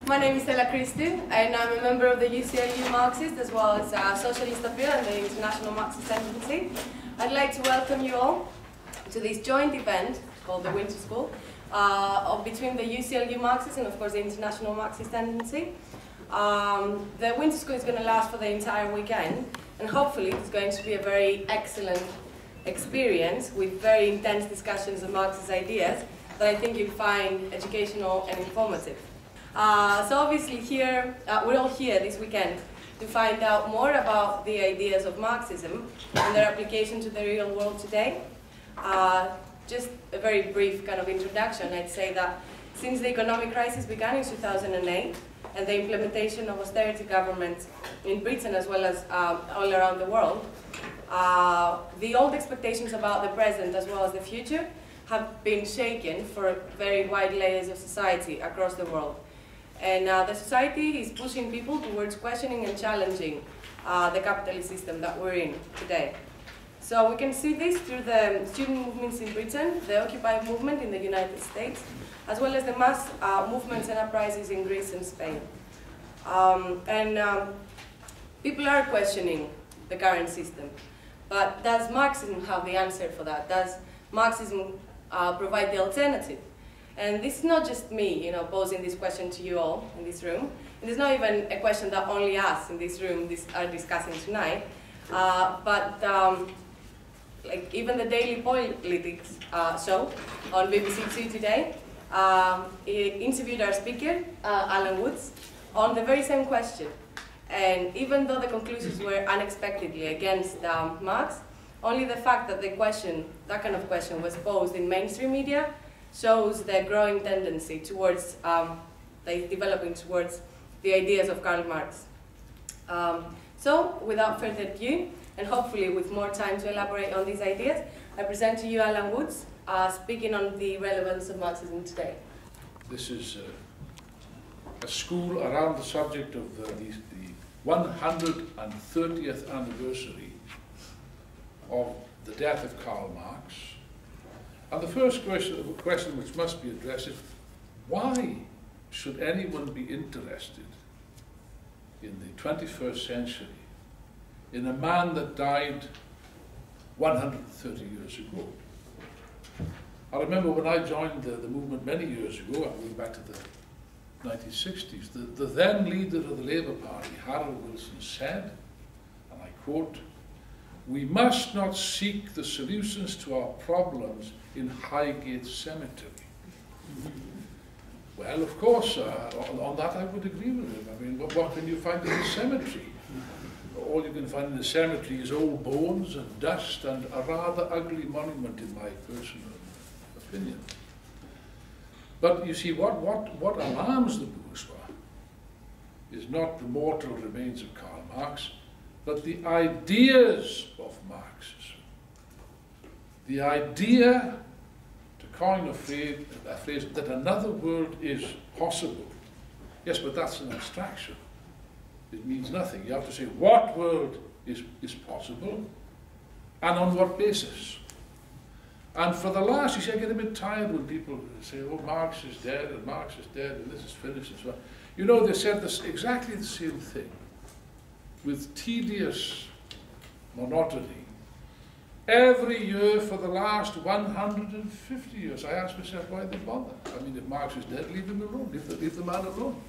My name is Stella Christie, and I'm a member of the UCLU Marxist as well as Socialist Appeal and the International Marxist Tendency. I'd like to welcome you all to this joint event called the Winter School between the UCLU Marxist and of course the International Marxist Tendency. The Winter School is going to last for the entire weekend, and hopefully it's going to be a very excellent experience with very intense discussions of Marxist ideas that I think you'll find educational and informative. So obviously here, we're all here this weekend to find out more about the ideas of Marxism and their application to the real world today. Just a very brief kind of introduction, I'd say that since the economic crisis began in 2008 and the implementation of austerity governments in Britain as well as all around the world, the old expectations about the present as well as the future have been shaken for very wide layers of society across the world. And the society is pushing people towards questioning and challenging the capitalist system that we're in today. So we can see this through the student movements in Britain, the Occupy movement in the United States, as well as the mass movements and uprisings in Greece and Spain. People are questioning the current system. But does Marxism have the answer for that? Does Marxism provide the alternative? And this is not just me, posing this question to you all in this room. And it's not even a question that only us in this room are discussing tonight. Like even the Daily Politics show on BBC Two today interviewed our speaker, Alan Woods, on the very same question. And even though the conclusions were unexpectedly against Marx, only the fact that that kind of question was posed in mainstream media shows the growing tendency towards, developing towards the ideas of Karl Marx. So, without further ado, and hopefully with more time to elaborate on these ideas, I present to you Alan Woods, speaking on the relevance of Marxism today. This is a school around the subject of the 130th anniversary of the death of Karl Marx. And the first question which must be addressed is, why should anyone be interested in the 21st century in a man that died 130 years ago? I remember when I joined the movement many years ago, I'm going back to the 1960s, the then leader of the Labour Party, Harold Wilson, said, and I quote, "We must not seek the solutions to our problems in Highgate Cemetery." Well, of course, on that I would agree with him. I mean, what can you find in a cemetery? All you can find in a cemetery is old bones and dust and a rather ugly monument, in my personal opinion. But you see, what alarms the bourgeois is not the mortal remains of Karl Marx, but the ideas of Marxism. The idea, to coin a phrase, that another world is possible. Yes, but that's an abstraction. It means nothing. You have to say what world is possible and on what basis. And for the last, you see, I get a bit tired when people say, oh, Marx is dead and Marx is dead and this is finished and so on. They said exactly the same thing with tedious monotony every year for the last 150 years. I ask myself, why they bother? I mean, if Marx is dead, leave him alone, leave the man alone.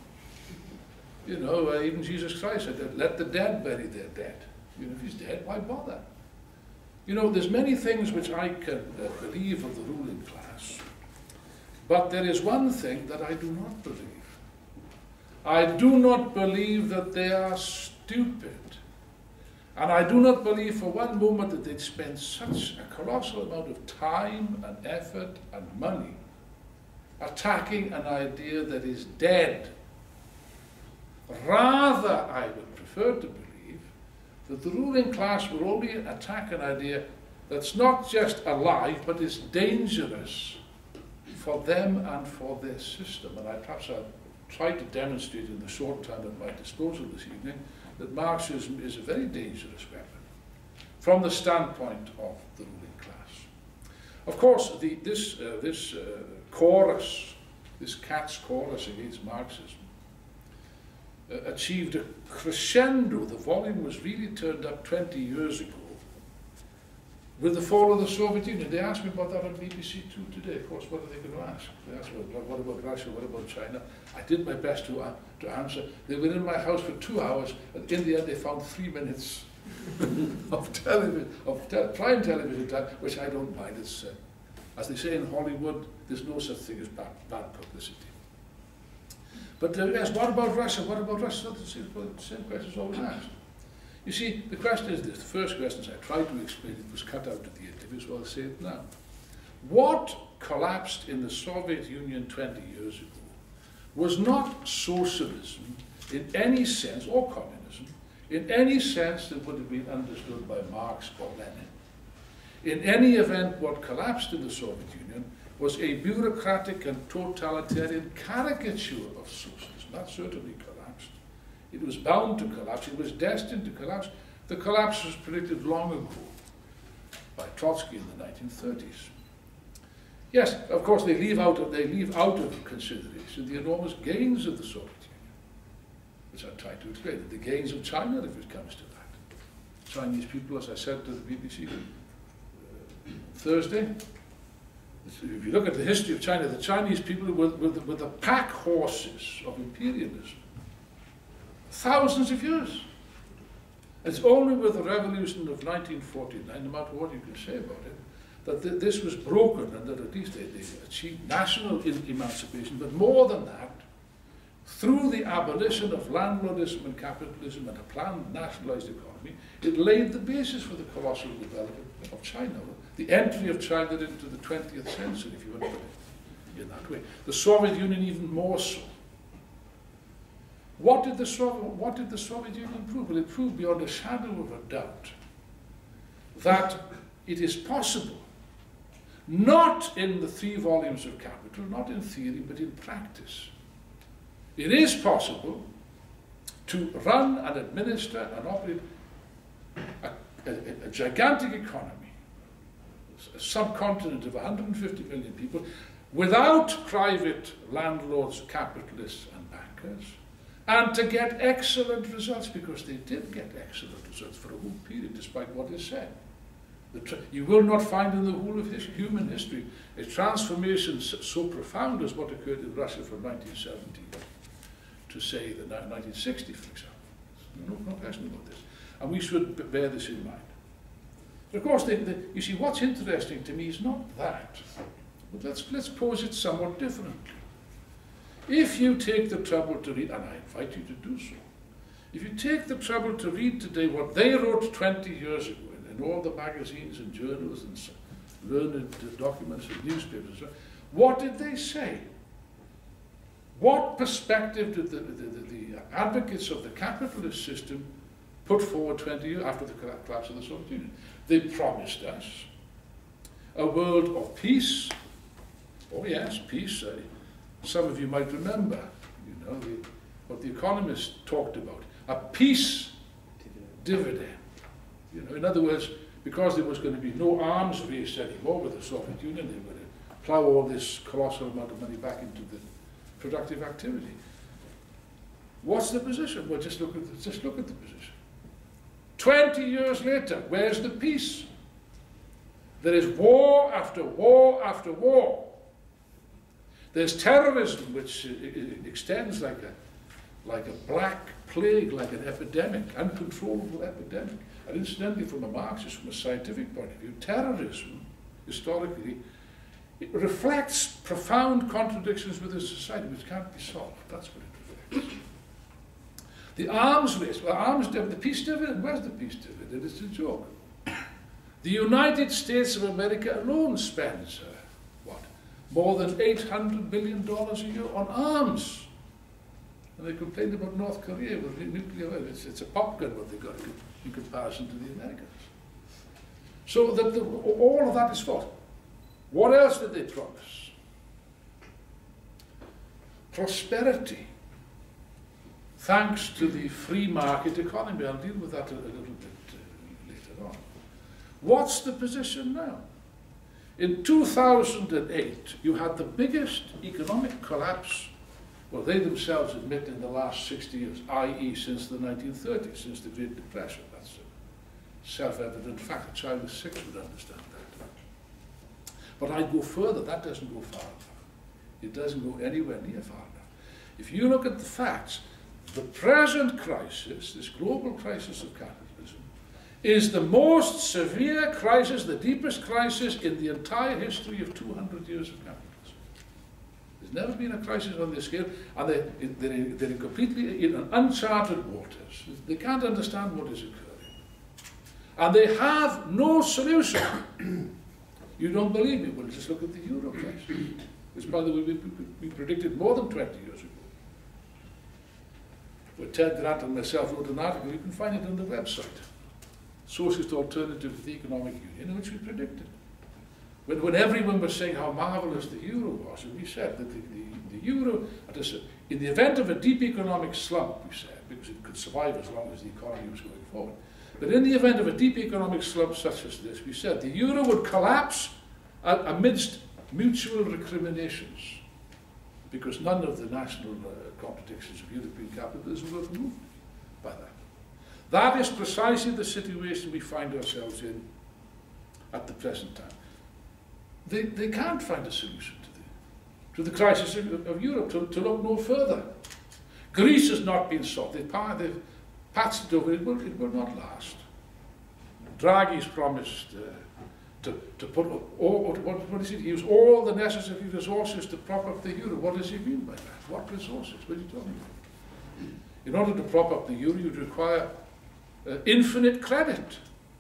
Even Jesus Christ said, let the dead bury their dead. If he's dead, why bother? There's many things which I can believe of the ruling class, but there is one thing that I do not believe. I do not believe that they are stupid. And I do not believe for one moment that they'd spend such a colossal amount of time and effort and money attacking an idea that is dead. Rather, I would prefer to believe that the ruling class will only attack an idea that's not just alive, but is dangerous for them and for their system. And perhaps I'll try to demonstrate in the short time at my disposal this evening that Marxism is a very dangerous weapon from the standpoint of the ruling class. Of course, this chorus, this cat's chorus against Marxism, achieved a crescendo. The volume was really turned up 20 years ago with the fall of the Soviet Union. They asked me about that on BBC Two today. Of course, what are they going to ask? They asked me, what about Russia, what about China? I did my best to answer. They were in my house for 2 hours, and in the end they found 3 minutes of television, prime television time, which I don't mind. It's, as they say in Hollywood, there's no such thing as bad publicity. But yes, what about Russia? What about Russia? The same question is always asked. You see, the question is this. The first question, as I tried to explain it, was cut out of the interview, so I'll say it now. What collapsed in the Soviet Union 20 years ago was not socialism in any sense, or communism, in any sense that would have been understood by Marx or Lenin. In any event, what collapsed in the Soviet Union was a bureaucratic and totalitarian caricature of socialism. That certainly collapsed. It was bound to collapse. It was destined to collapse. The collapse was predicted long ago by Trotsky in the 1930s. Yes, of course, they leave out of consideration the enormous gains of the Soviet Union, which I'm trying to explain. The gains of China, if it comes to that. Chinese people, as I said to the BBC Thursday, if you look at the history of China, the Chinese people were the pack horses of imperialism. Thousands of years. It's only with the revolution of 1949, no matter what you can say about it, that this was broken and that at least they achieved national emancipation. But more than that, through the abolition of landlordism and capitalism and a planned nationalized economy, it laid the basis for the colossal development of China, the entry of China into the 20th century, if you want to put it in that way. The Soviet Union even more so. What did the Soviet Union prove? Well, it proved beyond a shadow of a doubt that it is possible, not in the 3 volumes of Capital, not in theory, but in practice. It is possible to run and administer and operate a gigantic economy, a subcontinent of 150 million people, without private landlords, capitalists, and bankers, and to get excellent results, because they did get excellent results for a whole period, despite what is said. You will not find in the whole of human history a transformation so profound as what occurred in Russia from 1970 to, say, the 1960, for example. No question about this. And we should bear this in mind. But of course, you see, what's interesting to me is not that. But let's pose it somewhat differently. If you take the trouble to read, and I invite you to do so, if you take the trouble to read today what they wrote 20 years ago in all the magazines and journals and learned documents and newspapers, what did they say? What perspective did the advocates of the capitalist system put forward 20 years after the collapse of the Soviet Union? They promised us a world of peace. Oh yes, peace. Some of you might remember, you know, what the economists talked about, a peace dividend. You know, in other words, because there was going to be no arms race anymore with the Soviet Union, they were going to plow all this colossal amount of money back into the productive activity. What's the position? Well, just look at the position. 20 years later, where's the peace? There is war after war after war. There's terrorism, which extends like a black plague, like an epidemic, uncontrollable epidemic. And incidentally, from a Marxist, from a scientific point of view, terrorism, historically, it reflects profound contradictions within society which can't be solved. That's what it reflects. The arms race, well, the peace dividend, where's the peace dividend? It's a joke. The United States of America alone spends, more than $800 billion a year on arms. And they complained about North Korea with nuclear weapons. It's a popgun what they got in comparison to the Americans. So that all of that is false. What else did they promise? Prosperity, thanks to the free market economy. I'll deal with that a little bit later on. What's the position now? In 2008, you had the biggest economic collapse Well, they themselves admit in the last 60 years, i.e. since the 1930s, since the Great Depression. That's a self-evident fact. A child of 6 would understand that. But I go further. That doesn't go far enough. It doesn't go anywhere near far enough. If you look at the facts, the present crisis, this global crisis of capitalism, is the most severe crisis, the deepest crisis in the entire history of 200 years of capitalism. There's never been a crisis on this scale, and they're completely in uncharted waters. They can't understand what is occurring. And they have no solution. You don't believe me? Well, just look at the euro crisis, which, by the way, we predicted more than 20 years ago. Where Ted Grant and myself wrote an article, you can find it on the website. Socialist Alternative to the Economic Union, which we predicted. When everyone was saying how marvellous the euro was, and we said that the euro, in the event of a deep economic slump, we said, because it could survive as long as the economy was going forward, but in the event of a deep economic slump such as this, we said the euro would collapse amidst mutual recriminations, because none of the national contradictions of European capitalism were removed by that. That is precisely the situation we find ourselves in at the present time. They can't find a solution to the crisis of Europe, to look no further. Greece has not been solved. They've patched it over. It will not last. Draghi's promised to put what is it? He used all the necessary resources to prop up the euro. What does he mean by that? What resources? What are you talking about? In order to prop up the euro, you'd require infinite credit.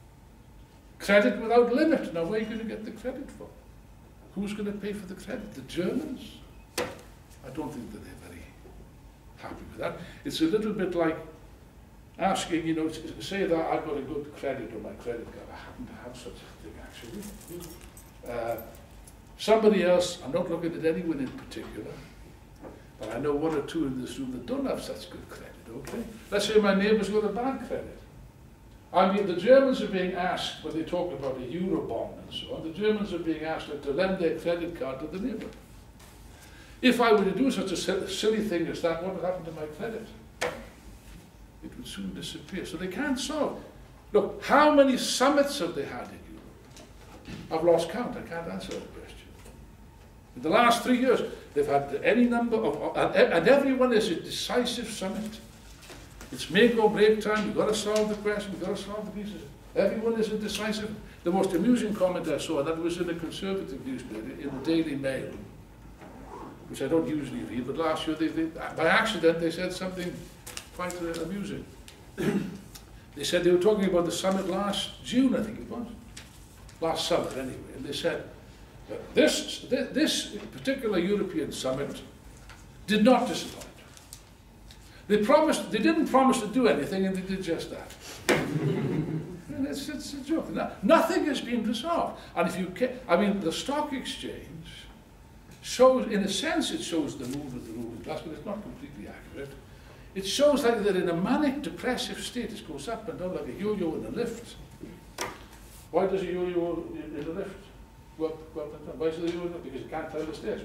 Credit without limit. Now, where are you going to get the credit from? Who's going to pay for the credit? The Germans? I don't think that they're very happy with that. It's a little bit like asking, you know, say that I've got a good credit on my credit card. I happen to have such a thing, actually. Somebody else, I'm not looking at anyone in particular, but I know one or two in this room that don't have such good credit, okay? Let's say my neighbour's got a bad credit. I mean, the Germans are being asked, when they talk about a Eurobond and so on, the Germans are being asked to lend their credit card to the neighbour. If I were to do such a silly thing as that, what would happen to my credit? It would soon disappear. So they can't solve. Look, how many summits have they had in Europe? I've lost count. I can't answer that question. In the last 3 years, they've had any number of, and everyone is a decisive summit. It's make or break time. You've got to solve the question. You've got to solve the pieces. Everyone is indecisive. The most amusing comment I saw, that was in a conservative newspaper, in the Daily Mail, which I don't usually read, but last year, by accident, they said something quite amusing. They said they were talking about the summit last June, I think it was. Last summer, anyway. And they said, this particular European summit did not disappoint. They didn't promise to do anything, and they did just that. And it's a joke. Nothing has been resolved. And if you I mean, the stock exchange shows, in a sense, it shows the move of the ruling class, but it's not completely accurate. It shows like they're in a manic depressive state. It goes up and down like a yo-yo in a lift. Why does a yo-yo in a lift go up and down? Why is it a yo-yo? Because it can't climb the stairs.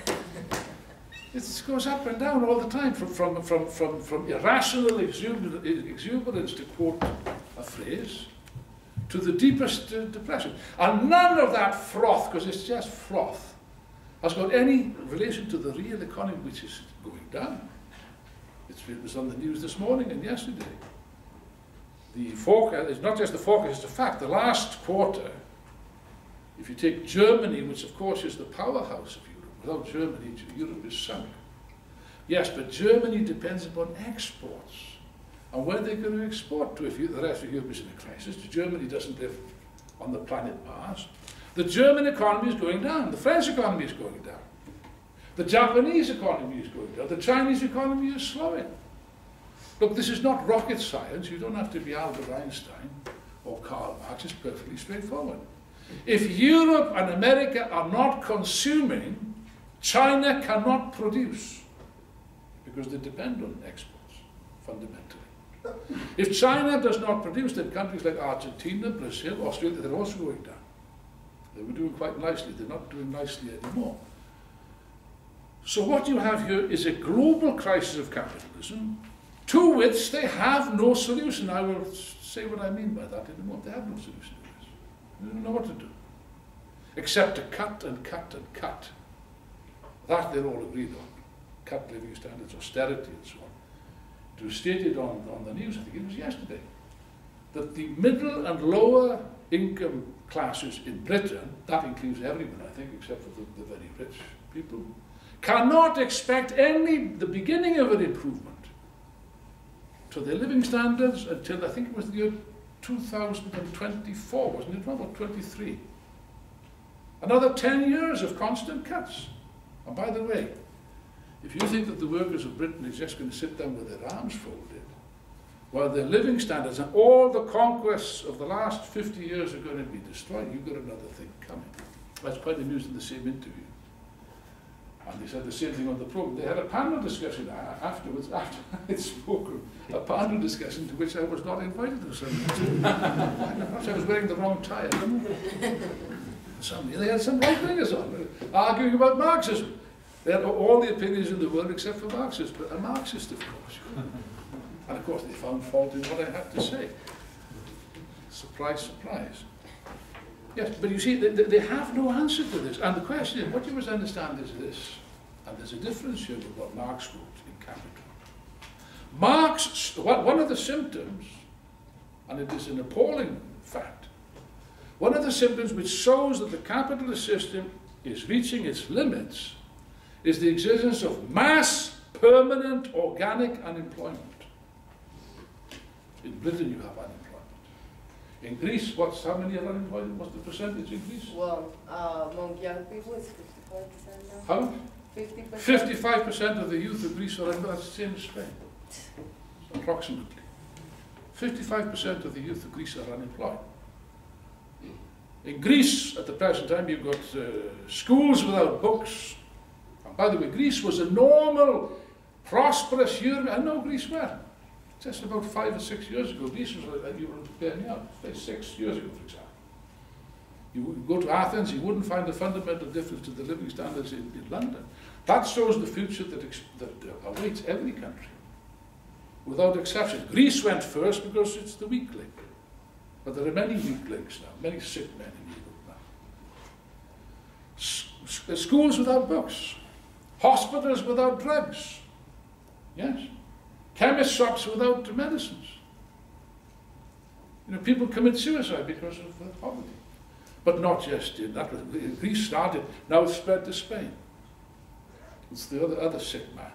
It goes up and down all the time, from irrational exuberance, to quote a phrase, to the deepest depression. And none of that froth, because it's just froth, has got any relation to the real economy, which is going down. It was on the news this morning and yesterday. The forecast, it's not just the forecast, it's a fact. The last quarter, if you take Germany, which of course is the powerhouse of Europe, without Germany, Europe is sunk. Yes, but Germany depends upon exports. And where are they going to export to if the rest of Europe is in a crisis? Germany doesn't live on the planet Mars. The German economy is going down. The French economy is going down. The Japanese economy is going down. The Chinese economy is slowing. Look, this is not rocket science. You don't have to be Albert Einstein or Karl Marx. It's perfectly straightforward. If Europe and America are not consuming, China cannot produce, because they depend on exports, fundamentally. If China does not produce, then countries like Argentina, Brazil, Australia, they're also going down. They were doing quite nicely. They're not doing nicely anymore. So what you have here is a global crisis of capitalism, to which they have no solution. I will say what I mean by that in a moment. They have no solution to this. They don't know what to do, except to cut and cut and cut. That they're all agreed on. Cut living standards, austerity and so on. It was stated on the news, I think it was yesterday, that the middle and lower income classes in Britain, that includes everyone I think except for the very rich people, cannot expect the beginning of an improvement to their living standards until I think it was the year 2024, wasn't it? Or 23. Another 10 years of constant cuts. And by the way, if you think that the workers of Britain is just going to sit down with their arms folded, while their living standards and all the conquests of the last 50 years are going to be destroyed, you've got another thing coming. I was quite amused in the same interview. And they said the same thing on the program. They had a panel discussion afterwards, after I'd spoken, a panel discussion to which I was not invited to some reason. Perhaps I was wearing the wrong tie, I don't know. They had some right-wingers on, arguing about Marxism. They had all the opinions in the world except for Marxists, but a Marxist, of course. And of course they found fault in what I had to say. Surprise, surprise. Yes, but you see, they have no answer to this. And the question, what you must understand is this, and there's a difference here with what Marx wrote in Capital. Marx, one of the symptoms, and it is an appalling fact, one of the symptoms which shows that the capitalist system is reaching its limits is the existence of mass, permanent, organic unemployment. In Britain you have unemployment. In Greece, how many are unemployed? What's the percentage in Greece? Well, among young people it's 55% now. How? 50%. 55% of the youth of Greece are unemployed. That's the same as Spain, approximately. 55% of the youth of Greece are unemployed. In Greece, at the present time, you've got schools without books. And by the way, Greece was a normal, prosperous Europe. I know Greece well. Just about 5 or 6 years ago, Greece was like you were bearing out. 6 years ago, for example. You would go to Athens, you wouldn't find a fundamental difference to the living standards in London. That shows the future that awaits every country, without exception. Greece went first because it's the weak link. But there are many weak links now, many sick men in Europe now. Schools without books, hospitals without drugs, yes? Chemist shops without medicines. You know, people commit suicide because of poverty. But not just in that. Greece started, now it's spread to Spain. It's the other sick man.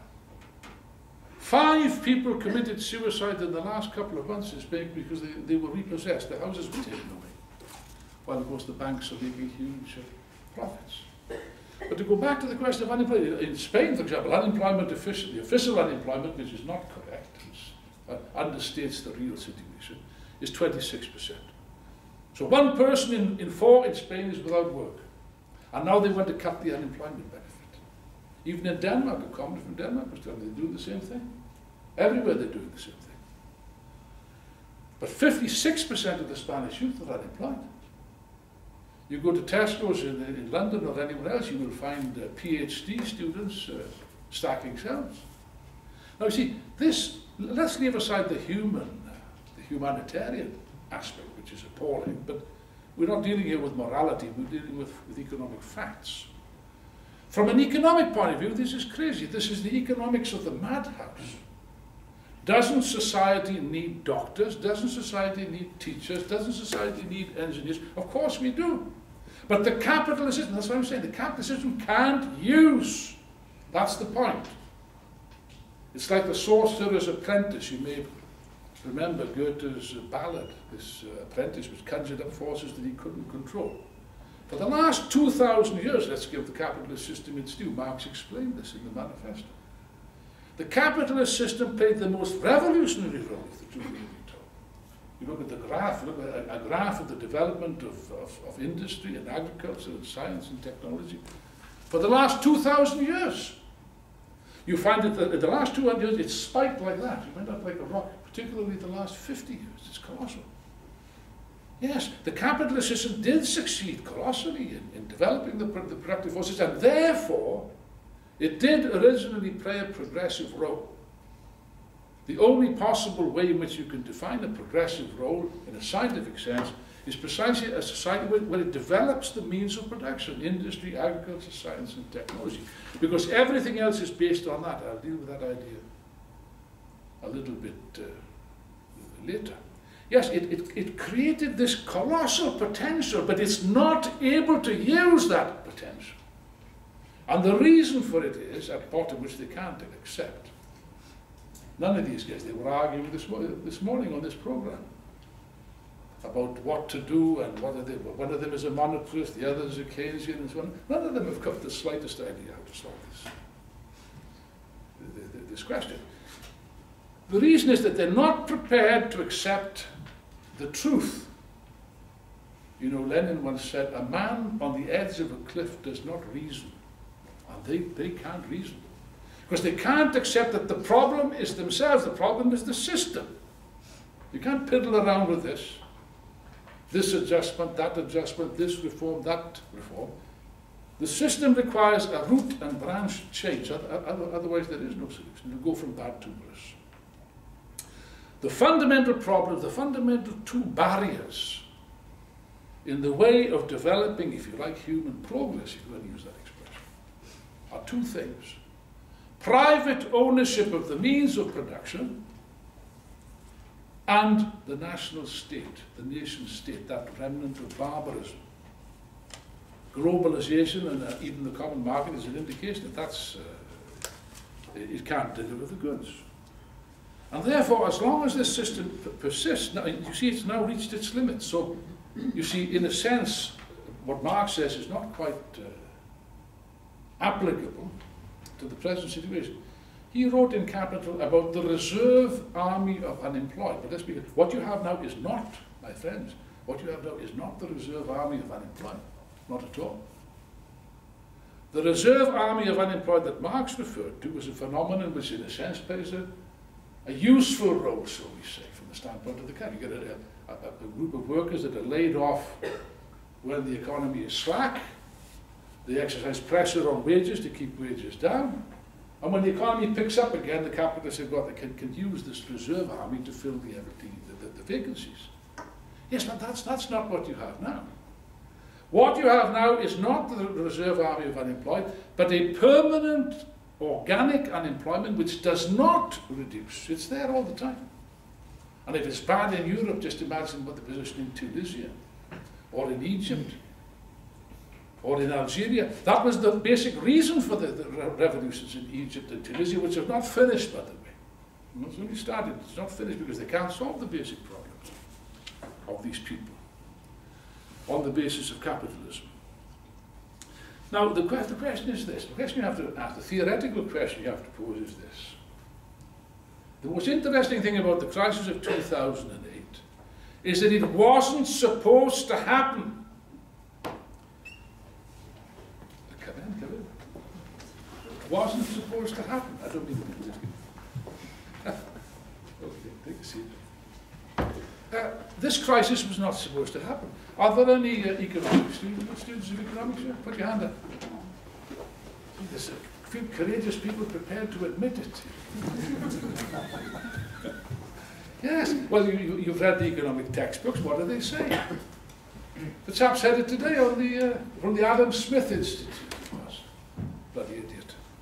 5 people committed suicide in the last couple of months in Spain because they were repossessed. Their houses were taken away. While, of course, the banks are making huge profits. But to go back to the question of unemployment, in Spain, for example, unemployment the official unemployment, which is not correct, understates the real situation, is 26%. So 1 person in 4 in Spain is without work. And now they want to cut the unemployment benefit. Even in Denmark, a comment from Denmark was telling me they do the same thing. Everywhere they're doing the same thing. But 56% of the Spanish youth are unemployed. You go to Tesco's in London or anywhere else, you will find PhD students stacking shelves. Now you see, let's leave aside the humanitarian aspect, which is appalling, but we're not dealing here with morality, we're dealing with economic facts. From an economic point of view, this is crazy. This is the economics of the madhouse. Doesn't society need doctors? Doesn't society need teachers? Doesn't society need engineers? Of course we do. But the capitalist system, that's what I'm saying, the capitalist system can't use. That's the point. It's like the sorcerer's apprentice. You may remember Goethe's ballad, this apprentice which conjured up forces that he couldn't control. For the last 2,000 years, let's give the capitalist system its due. Marx explained this in the manifesto. The capitalist system played the most revolutionary role, if the truth may be told. You look at the graph, look at a graph of the development of industry and agriculture and science and technology. For the last 2,000 years, you find that in the last 200 years, it spiked like that. It went up like a rocket, particularly the last 50 years. It's colossal. Yes, the capitalist system did succeed colossally in developing the productive forces, and therefore It did originally play a progressive role. The only possible way in which you can define a progressive role in a scientific sense is precisely a society where it develops the means of production, industry, agriculture, science and technology. Because everything else is based on that. I'll deal with that idea a little bit later. Yes, it created this colossal potential, but it's not able to use that potential. And the reason for it is, at bottom, which they can't accept. None of these guys, they were arguing this morning on this program about what to do and one of them is a monetarist, the other is a Keynesian and so on. None of them have got the slightest idea how to solve this question. The reason is that they're not prepared to accept the truth. You know, Lenin once said, a man on the edge of a cliff does not reason. And they can't reason. Because they can't accept that the problem is themselves, the problem is the system. You can't piddle around with this. This adjustment, this reform, that reform. The system requires a root and branch change, otherwise there is no solution. You go from bad to worse. The fundamental problem, the fundamental two barriers in the way of developing, if you like, human progress, if you want to use that expression, are two things. Private ownership of the means of production and the national state, the nation state, that remnant of barbarism. Globalization and even the common market is an indication that it can't deliver the goods. And therefore, as long as this system persists, now, you see it's now reached its limits. So, you see, in a sense, what Marx says is not quite applicable to the present situation. He wrote in Capital about the reserve army of unemployed. But let's be clear, what you have now is not, my friends, what you have now is not the reserve army of unemployed. Not at all. The reserve army of unemployed that Marx referred to was a phenomenon which in a sense plays a useful role, so we say, from the standpoint of the country. You get a group of workers that are laid off when the economy is slack. They exercise pressure on wages to keep wages down. And when the economy picks up again, the capitalists have got, they can use this reserve army to fill the vacancies. Yes, but that's not what you have now. What you have now is not the reserve army of unemployed, but a permanent organic unemployment which does not reduce. It's there all the time. And if it's bad in Europe, just imagine what the position in Tunisia, or in Egypt, or in Algeria. That was the basic reason for the revolutions in Egypt and Tunisia, which have not finished, by the way. It's only started, it's not finished because they can't solve the basic problems of these people on the basis of capitalism. Now, the question is this. The question you have to ask, the theoretical question you have to pose is this. The most interesting thing about the crisis of 2008 is that it wasn't supposed to happen. It wasn't supposed to happen. I don't mean to just okay, take a seat. This crisis was not supposed to happen. Are there any students of economics here? Put your hand up. There's a few courageous people prepared to admit it. Yes, well, you've read the economic textbooks. What do they say? The chap said it today on from the Adam Smith Institute. Bloody idiot.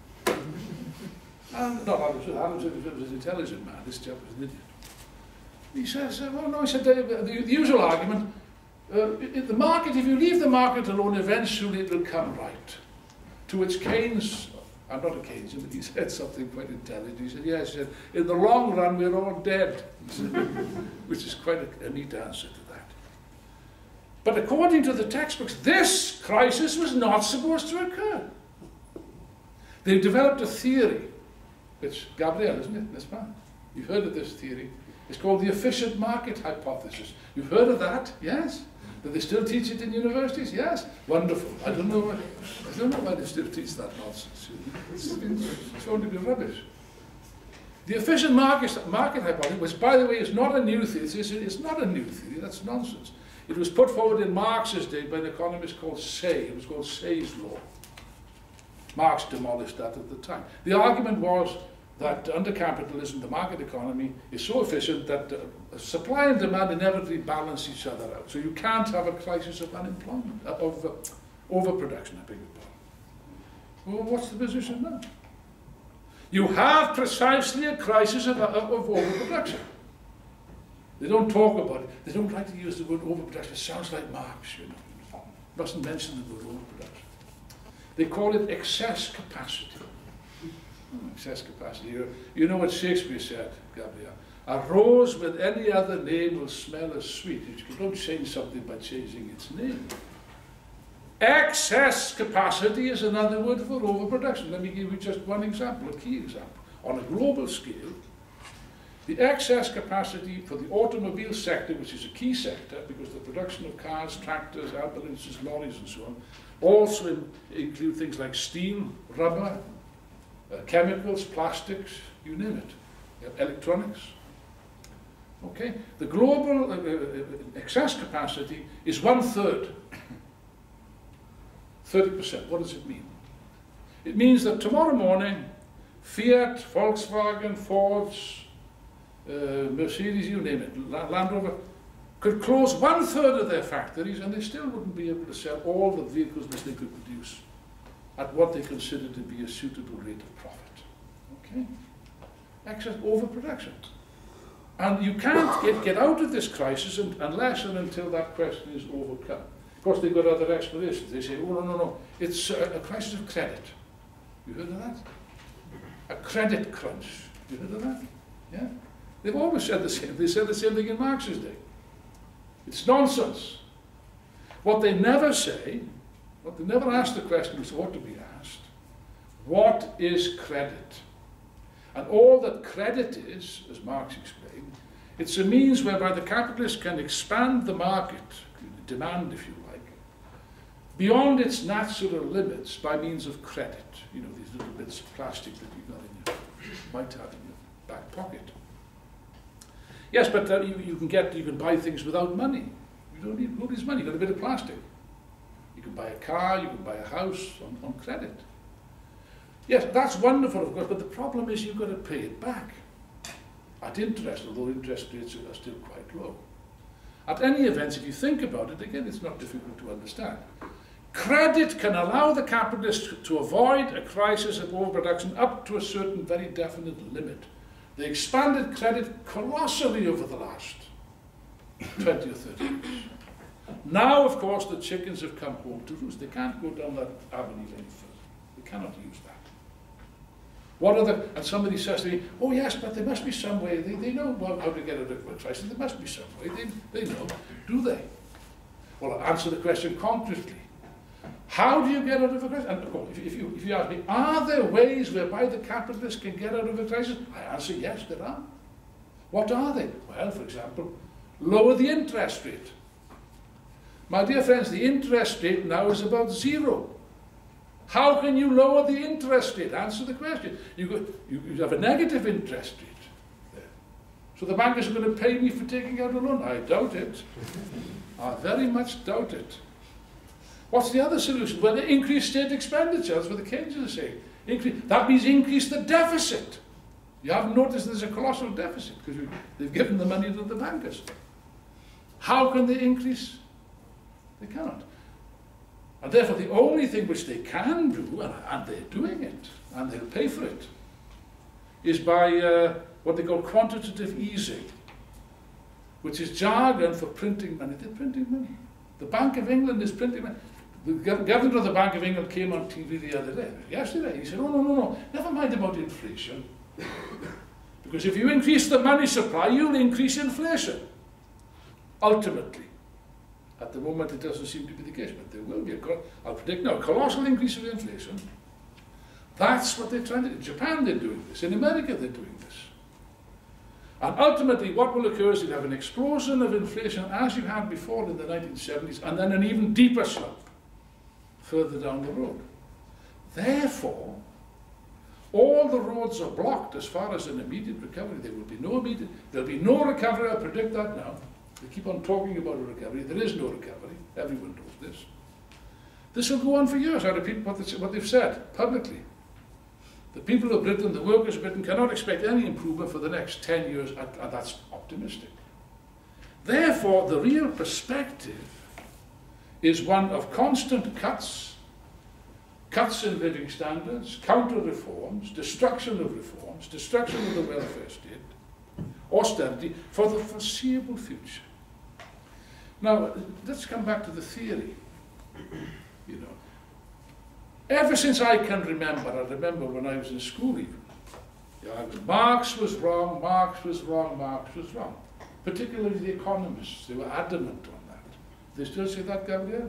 And not Adam Smith. Adam Smith was an intelligent man. This chap was an idiot. He says, well, no, he said, the usual argument, the market, if you leave the market alone, eventually it will come right. To which Keynes, I'm not a Keynesian, but he said something quite intelligent. He said, yes, he said, in the long run, we're all dead. Which is quite a neat answer to that. But according to the textbooks, this crisis was not supposed to occur. They've developed a theory, which, Gabriel, isn't it? This man? You've heard of this theory. It's called the efficient market hypothesis. You've heard of that? Yes? Do they still teach it in universities? Yes? Wonderful. I don't know why they still teach that nonsense. It's going to be rubbish. The efficient market hypothesis, which by the way is not a new theory, it's not a new theory, that's nonsense. It was put forward in Marx's day by an economist called Say. It was called Say's law. Marx demolished that at the time. The argument was that under capitalism, the market economy is so efficient that supply and demand inevitably balance each other out. So you can't have a crisis of unemployment, of overproduction, I beg your pardon. Well, what's the position now? You have precisely a crisis of overproduction. They don't talk about it. They don't like to use the word overproduction. It sounds like Marx, you know. Mustn't mention the word overproduction. They call it excess capacity. Excess capacity. You know what Shakespeare said, Gabriel? A rose with any other name will smell as sweet. You don't change something by changing its name. Excess capacity is another word for overproduction. Let me give you just one example, a key example. On a global scale, the excess capacity for the automobile sector, which is a key sector because the production of cars, tractors, ambulances, lorries and so on, also include things like steel, rubber, chemicals, plastics, you name it, electronics. Okay, the global excess capacity is 1/3. 30%. What does it mean? It means that tomorrow morning, Fiat, Volkswagen, Fords, Mercedes, you name it, Land Rover, could close 1/3 of their factories and they still wouldn't be able to sell all the vehicles which they could produce at what they consider to be a suitable rate of profit. Okay? Excess overproduction. And you can't get out of this crisis unless and until that question is overcome. Of course, they've got other explanations. They say, oh, no, it's a crisis of credit. You heard of that? A credit crunch. You heard of that? Yeah? They've always said the same. They said the same thing in Marx's day. It's nonsense. What they never say, what they never ask the question which ought to be asked, what is credit? And all that credit is, as Marx explained, it's a means whereby the capitalist can expand the market, demand if you like, beyond its natural limits by means of credit. You know, these little bits of plastic that might have in your back pocket. Yes, but you can buy things without money. You don't need nobody's money. You've got a bit of plastic. You can buy a car, you can buy a house on credit. Yes, that's wonderful, of course, but the problem is you've got to pay it back at interest, although interest rates are still quite low. At any event, if you think about it, again, it's not difficult to understand. Credit can allow the capitalist to avoid a crisis of overproduction up to a certain very definite limit. They expanded credit colossally over the last 20 or 30 years. Now, of course, the chickens have come home to roost. They can't go down that avenue any further. They cannot use that. And somebody says to me, oh yes, but there must be some way. They know how to get out of a crisis. There must be some way. They know. Do they? Well, I'll answer the question concretely. How do you get out of a crisis? And of course, if you ask me, are there ways whereby the capitalist can get out of a crisis? I answer, yes, there are. What are they? Well, for example, lower the interest rate. My dear friends, the interest rate now is about 0. How can you lower the interest rate? Answer the question. You have a negative interest rate there. So the bankers are going to pay me for taking out a loan? I doubt it. I very much doubt it. What's the other solution? Well, increase state expenditure. That's what the Keynesians are saying. That means increase the deficit. You haven't noticed there's a colossal deficit because they've given the money to the bankers. How can they increase? They cannot. And therefore, the only thing which they can do, and they're doing it, and they'll pay for it, is by what they call quantitative easing, which is jargon for printing money. They're printing money. The Bank of England is printing money. The governor of the Bank of England came on TV the other day, yesterday. He said, oh, no, never mind about inflation. Because if you increase the money supply, you'll increase inflation, ultimately. At the moment, it doesn't seem to be the case, but there will be, I'll predict now, a colossal increase of inflation. That's what they're trying to do. In Japan, they're doing this. In America, they're doing this. And ultimately, what will occur is you'll have an explosion of inflation, as you had before in the 1970s, and then an even deeper slump further down the road. Therefore, all the roads are blocked as far as an immediate recovery. There'll be no recovery, I predict that now. They keep on talking about a recovery. There is no recovery. Everyone knows this. This will go on for years. I repeat what they've said publicly. The people of Britain, the workers of Britain, cannot expect any improvement for the next 10 years, and that's optimistic. Therefore, the real perspective is one of constant cuts in living standards, counter-reforms, destruction of reforms, destruction of the welfare state, austerity for the foreseeable future. Now, let's come back to the theory. You know, ever since I can remember, I remember when I was in school even, Marx was wrong, Marx was wrong, Marx was wrong. Particularly the economists, they were adamant on that. They still say that, Gabriel?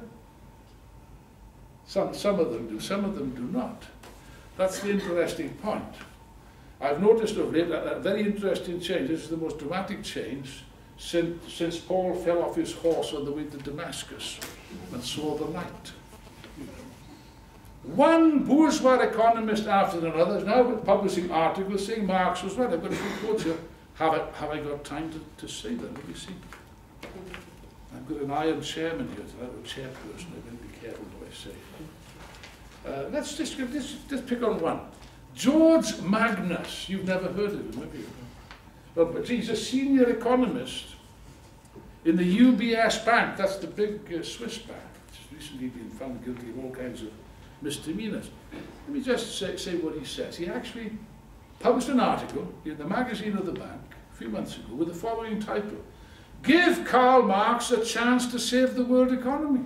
Some of them do, some of them do not. That's the interesting point. I've noticed of late a very interesting change. This is the most dramatic change since Paul fell off his horse on the way to Damascus and saw the light. One bourgeois economist after another is now publishing articles saying Marx was right. I've got a few quotes here. Have I got time to say them? Let me see. I've got an iron chairman here, so I'm a chairperson. I better be careful what I say. Let's just pick on one. George Magnus. You've never heard of him, have you? Well, but he's a senior economist in the UBS Bank. That's the big Swiss bank, which has recently been found guilty of all kinds of misdemeanors. Let me just say what he says. He actually published an article in the magazine of the bank a few months ago with the following title: "Give Karl Marx a chance to save the world economy."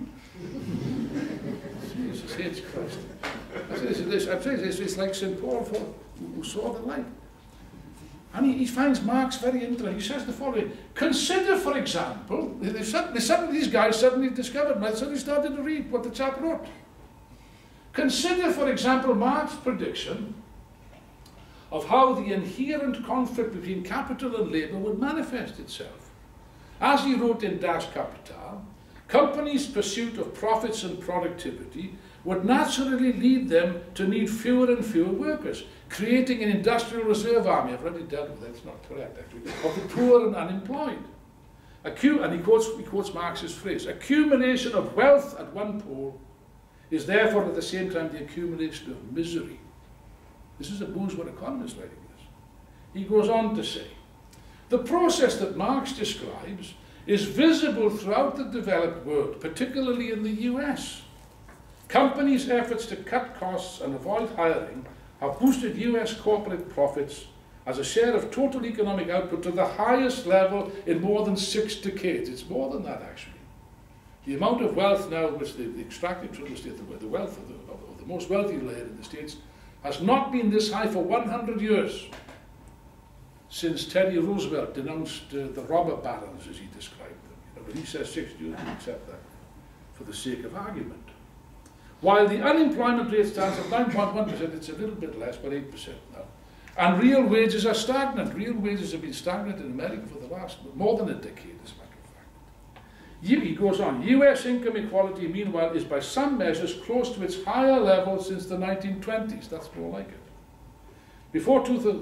Jesus H. Christ. I'm saying this, it's like St. Paul who saw the light. And he finds Marx very interesting. He says the following: consider, for example, these guys suddenly discovered, and I suddenly started to read what the chap wrote. Consider, for example, Marx's prediction of how the inherent conflict between capital and labour would manifest itself. As he wrote in Das Kapital, companies' pursuit of profits and productivity would naturally lead them to need fewer and fewer workers, creating an industrial reserve army. I've already dealt with that, it's not correct actually, of the poor and unemployed. And he quotes Marx's phrase: accumulation of wealth at one pole is therefore at the same time the accumulation of misery. This is a bourgeois economist writing this. He goes on to say, the process that Marx describes is visible throughout the developed world, particularly in the US. Companies' efforts to cut costs and avoid hiring have boosted US corporate profits as a share of total economic output to the highest level in more than 6 decades. It's more than that, actually. The amount of wealth now which they've extracted from the state, the wealth of the most wealthy layer in the States, has not been this high for 100 years, since Teddy Roosevelt denounced the robber barons, as he described them. But he says 6 years, we accept that for the sake of argument. While the unemployment rate stands at 9.1%, it's a little bit less, but 8% now. And real wages are stagnant. Real wages have been stagnant in America for the last more than a decade, as a matter of fact. He goes on, US income equality, meanwhile, is by some measures close to its higher level since the 1920s. That's more like it. Before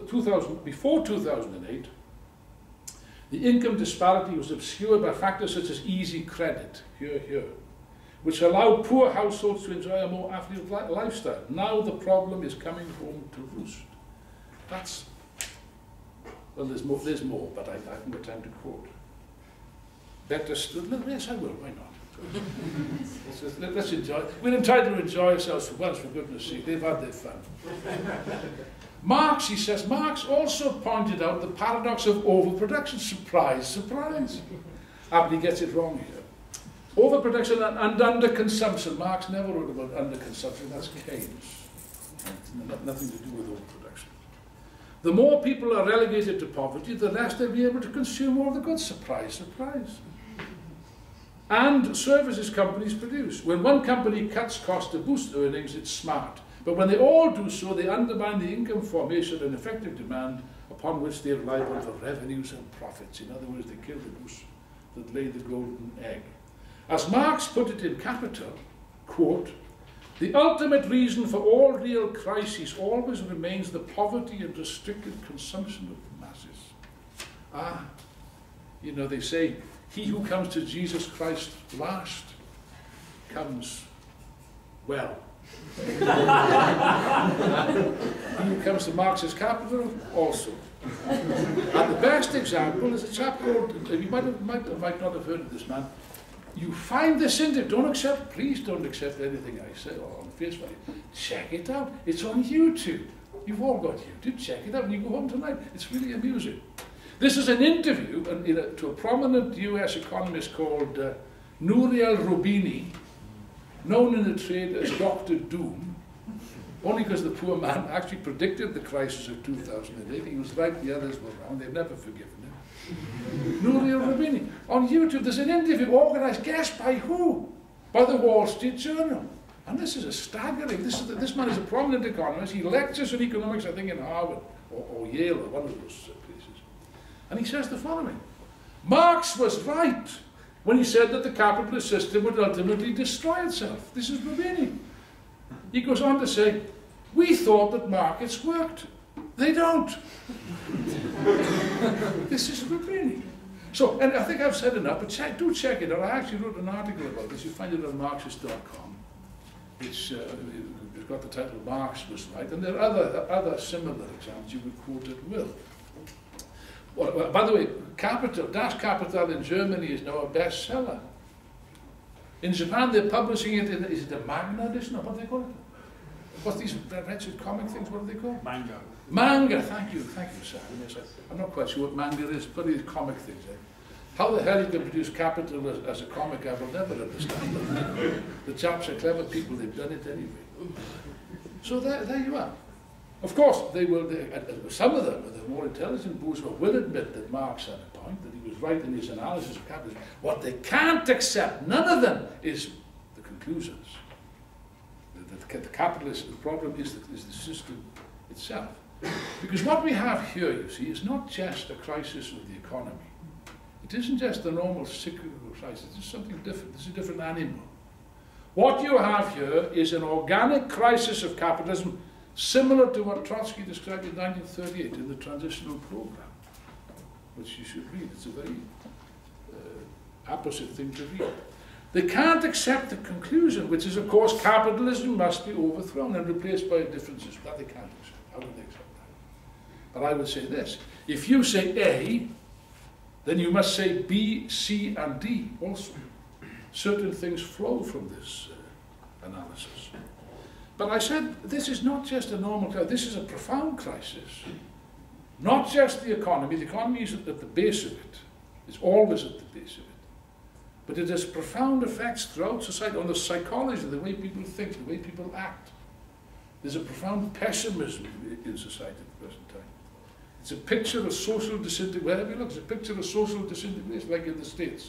2008, the income disparity was obscured by factors such as easy credit, here, which allowed poor households to enjoy a more affluent lifestyle. Now the problem is coming home to roost. That's, well, there's more, but I haven't got time to quote. Better still, yes, I will, why not? Let's enjoy. We're entitled to enjoy ourselves for once, for goodness sake. They've had their fun. Marx, he says, Marx also pointed out the paradox of overproduction. Surprise, surprise. But he gets it wrong here. Overproduction and underconsumption. Marx never wrote about underconsumption, that's Keynes. Nothing to do with overproduction. The more people are relegated to poverty, the less they'll be able to consume more of the goods. Surprise, surprise. And services companies produce. When one company cuts costs to boost earnings, it's smart. But when they all do so, they undermine the income formation and effective demand upon which they rely on for revenues and profits. In other words, they kill the goose that laid the golden egg. As Marx put it in Capital, quote, the ultimate reason for all real crises always remains the poverty and restricted consumption of the masses. You know, they say, he who comes to Jesus Christ last comes Well, here comes the Marxist capital also. And the best example is a chap called, you might not have heard of this man. You find this in there, please don't accept anything I say on face value. Check it out, it's on YouTube. You've all got YouTube, check it out when you go home tonight. It's really amusing. This is an interview to a prominent US economist called Nouriel Roubini, known in the trade as Dr. Doom, only because the poor man actually predicted the crisis of 2008. He was right, the others were wrong. They've never forgiven him. Nouriel Roubini. On YouTube, there's an interview organised, guess by who? By the Wall Street Journal. And this is a staggering, this man is a prominent economist. He lectures on economics, I think, in Harvard or Yale or one of those places. And he says the following: Marx was right when he said that the capitalist system would ultimately destroy itself. This is Roubini. He goes on to say, we thought that markets worked. They don't. This is Roubini. So, and I think I've said enough, but do check it out. I actually wrote an article about this. You find it on Marxist.com. It's got the title Marx was right, and there are other similar examples you would quote at will. Well, by the way, Das Kapital in Germany is now a bestseller. In Japan, they're publishing it in, is it a Magna edition, or what do they call it? What's these wretched comic things, what are they called? Manga. Manga, thank you, Sam. Yes, I'm not quite sure what manga is, but these comic things. How the hell you can produce Capital as a comic, I will never understand. The chaps are clever people, they've done it anyway. So there you are. Of course, some of them, the more intelligent bourgeois, will admit that Marx had a point, that he was right in his analysis of capitalism. What they can't accept, none of them, is the conclusions. The capitalist, the problem is the system itself. Because what we have here, you see, is not just a crisis of the economy. It isn't just the normal cyclical crisis, it's something different, it's a different animal. What you have here is an organic crisis of capitalism, similar to what Trotsky described in 1938 in the Transitional Program, which you should read. It's a very apposite thing to read. They can't accept the conclusion, which is, of course, capitalism must be overthrown and replaced by a different system. That they can't accept. How would they accept that? But I would say this. If you say A, then you must say B, C, and D also. Certain things flow from this analysis. But I said, this is not just a normal crisis, this is a profound crisis. Not just the economy is at the base of it. It's always at the base of it. But it has profound effects throughout society, on the psychology, the way people think, the way people act. There's a profound pessimism in society at the present time. It's a picture of social disintegration, wherever you look, it's a picture of social disintegration, like in the States.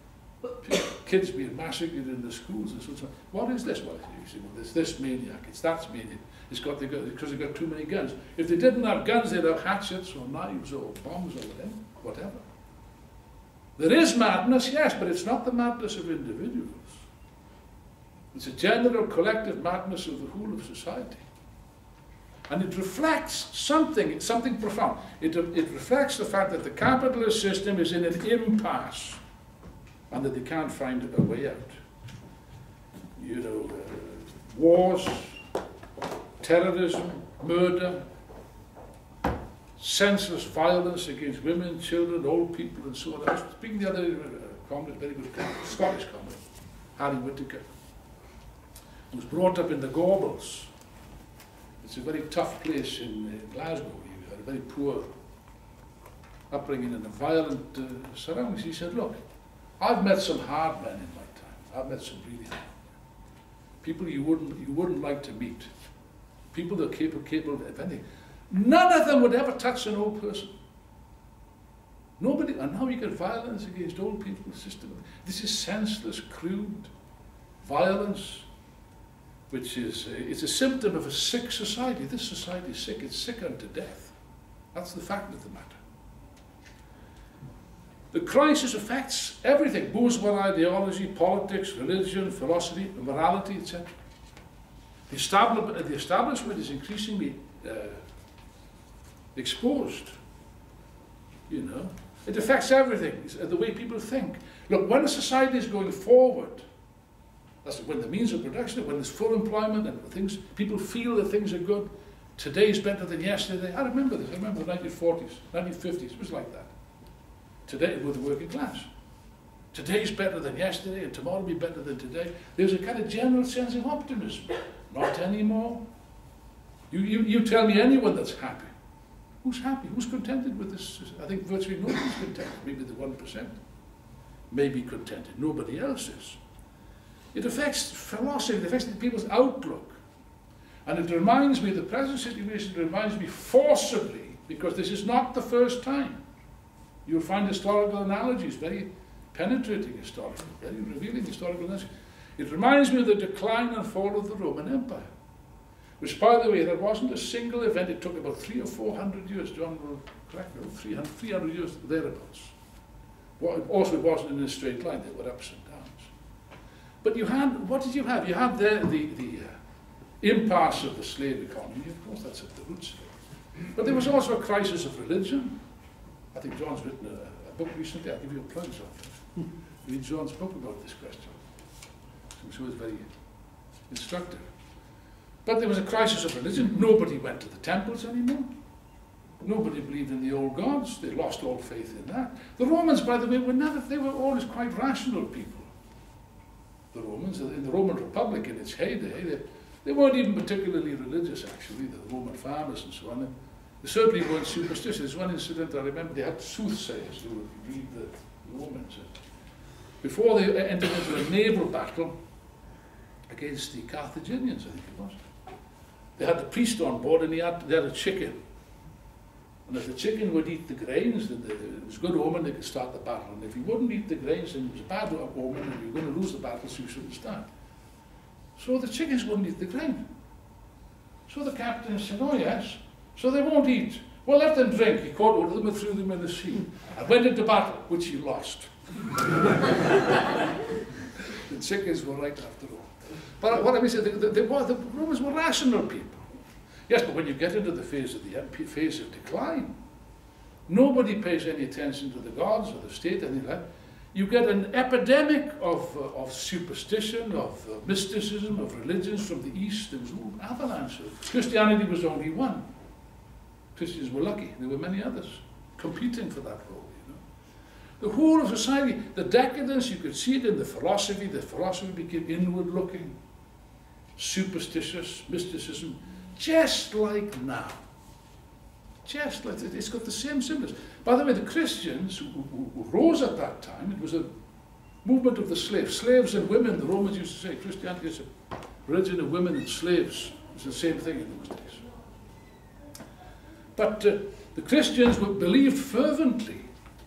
Kids being massacred in the schools and so on. What is this? Well, you see, well, there's this maniac, it's that maniac. It's got because they've got too many guns. If they didn't have guns, they'd have hatchets or knives or bombs or whatever. There is madness, yes, but it's not the madness of individuals. It's a general collective madness of the whole of society. And it reflects something profound. It reflects the fact that the capitalist system is in an impasse and that they can't find a way out. You know, wars, terrorism, murder, senseless violence against women, children, old people, and so on. I was speaking the other comrade, very good Scottish comrade, Harry Whittaker, who was brought up in the Gorbals. It's a very tough place in Glasgow. He had a very poor upbringing and a violent surroundings. He said, look, I've met some hard men in my time. I've met some really hard men. People you wouldn't like to meet. People that are capable of anything. None of them would ever touch an old person. Nobody, and now you get violence against old people. This is senseless, crude violence, which is, it's a symptom of a sick society. This society is sick, it's sick unto death. That's the fact of the matter. The crisis affects everything, bourgeois ideology, politics, religion, philosophy, morality, etc. The establishment is increasingly exposed, you know. It affects everything, the way people think. Look, when a society is going forward, That's when the means of production, when there's full employment and things, people feel that things are good. Today's better than yesterday. I remember this. I remember the 1940s, 1950s. It was like that. Today, with the working class. Today's better than yesterday, and tomorrow will be better than today. There's a kind of general sense of optimism. Not anymore. You tell me anyone that's happy. Who's happy? Who's contented with this? I think virtually nobody's contented. Maybe the 1% may be contented. Nobody else is. It affects philosophy. It affects people's outlook. And it reminds me, the present situation reminds me forcibly, because this is not the first time. You'll find historical analogies, very penetrating historical, very revealing historical analogies. It reminds me of the decline and fall of the Roman Empire, which, by the way, there wasn't a single event. It took about 300 or 400 years. John will correct me, 300 years thereabouts. Also, it wasn't in a straight line. There were ups and downs. But you had, what did you have? You had there the impasse of the slave economy. Of course, that's at the roots of it. But there was also a crisis of religion. I think John's written a book recently. I'll give you a plug something. Read John's book about this question. I'm sure it's very instructive. But there was a crisis of religion. Nobody went to the temples anymore. Nobody believed in the old gods. They lost all faith in that. The Romans, by the way, they were always quite rational people. The Romans, in the Roman Republic in its heyday, they weren't even particularly religious, actually, the Roman farmers and so on. They certainly weren't superstitious. There's one incident I remember, they had soothsayers who would read the Romans. Before they entered into a naval battle against the Carthaginians, I think it was, they had the priest on board and they had a chicken. And if the chicken would eat the grains, then it was a good omen, they could start the battle. And if he wouldn't eat the grains, then it was a bad omen, and you were going to lose the battle, so you shouldn't start. So the chickens wouldn't eat the grain. So the captain said, oh yes, so they won't eat. Well, let them drink. He caught hold of them and threw them in the sea. And went into battle, which he lost. The chickens were right after all. But what I mean is, the Romans were rational people. Yes, but when you get into the phase of decline, nobody pays any attention to the gods or the state, anything like that. You get an epidemic of superstition, of mysticism, of religions from the East. There was an avalanche. Christianity was only one. Christians were lucky. There were many others competing for that role. You know? The whole of society, the decadence, you could see it in the philosophy. The philosophy became inward-looking, superstitious, mysticism, just like now. Just like it's got the same symbols. By the way, the Christians who rose at that time, it was a movement of the slaves. Slaves and women, the Romans used to say, Christianity is a religion of women and slaves. It's the same thing in those days. But the Christians believed fervently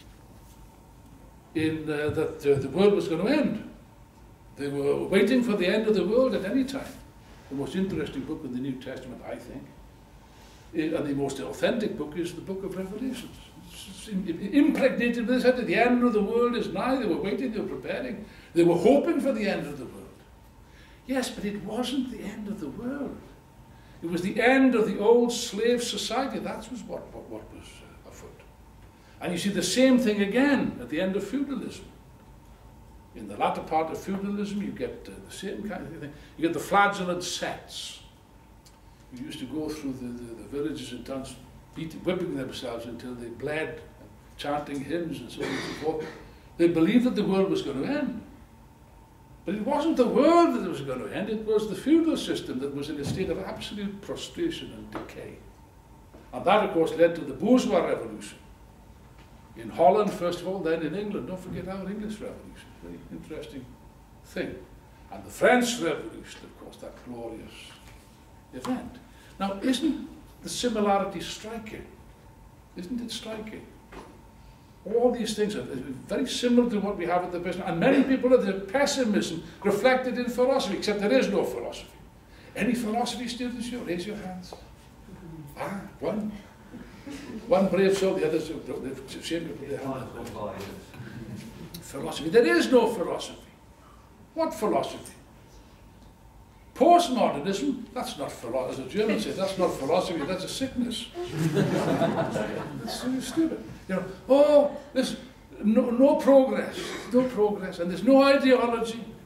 in that the world was going to end. They were waiting for the end of the world at any time. The most interesting book in the New Testament, I think, and the most authentic book is the book of Revelations. It's impregnated with this idea, the end of the world is nigh. They were waiting, they were preparing, they were hoping for the end of the world. Yes, but it wasn't the end of the world. It was the end of the old slave society. That was what was afoot. And you see the same thing again at the end of feudalism. In the latter part of feudalism, you get the same kind of thing. You get the flagellant sects. You used to go through the villages and towns, whipping themselves until they bled, chanting hymns and so on and so forth. They believed that the world was going to end. But it wasn't the world that was going to end, it was the feudal system that was in a state of absolute prostration and decay. And that, of course, led to the bourgeois revolution. In Holland, first of all, then in England. Don't forget our English revolution. Very interesting thing. And the French Revolution, of course, that glorious event. Now, isn't the similarity striking? Isn't it striking? All these things are very similar to what we have at the present. And many people have the pessimism reflected in philosophy, except there is no philosophy. Any philosophy students here? Raise your hands. Ah, one. One brave soul, the others they've shamed their hand. Philosophy. There is no philosophy. What philosophy? Postmodernism, that's not philosophy. As the Germans say, that's not philosophy, that's a sickness. That's so stupid. You know, oh, there's no progress, and there's no ideology.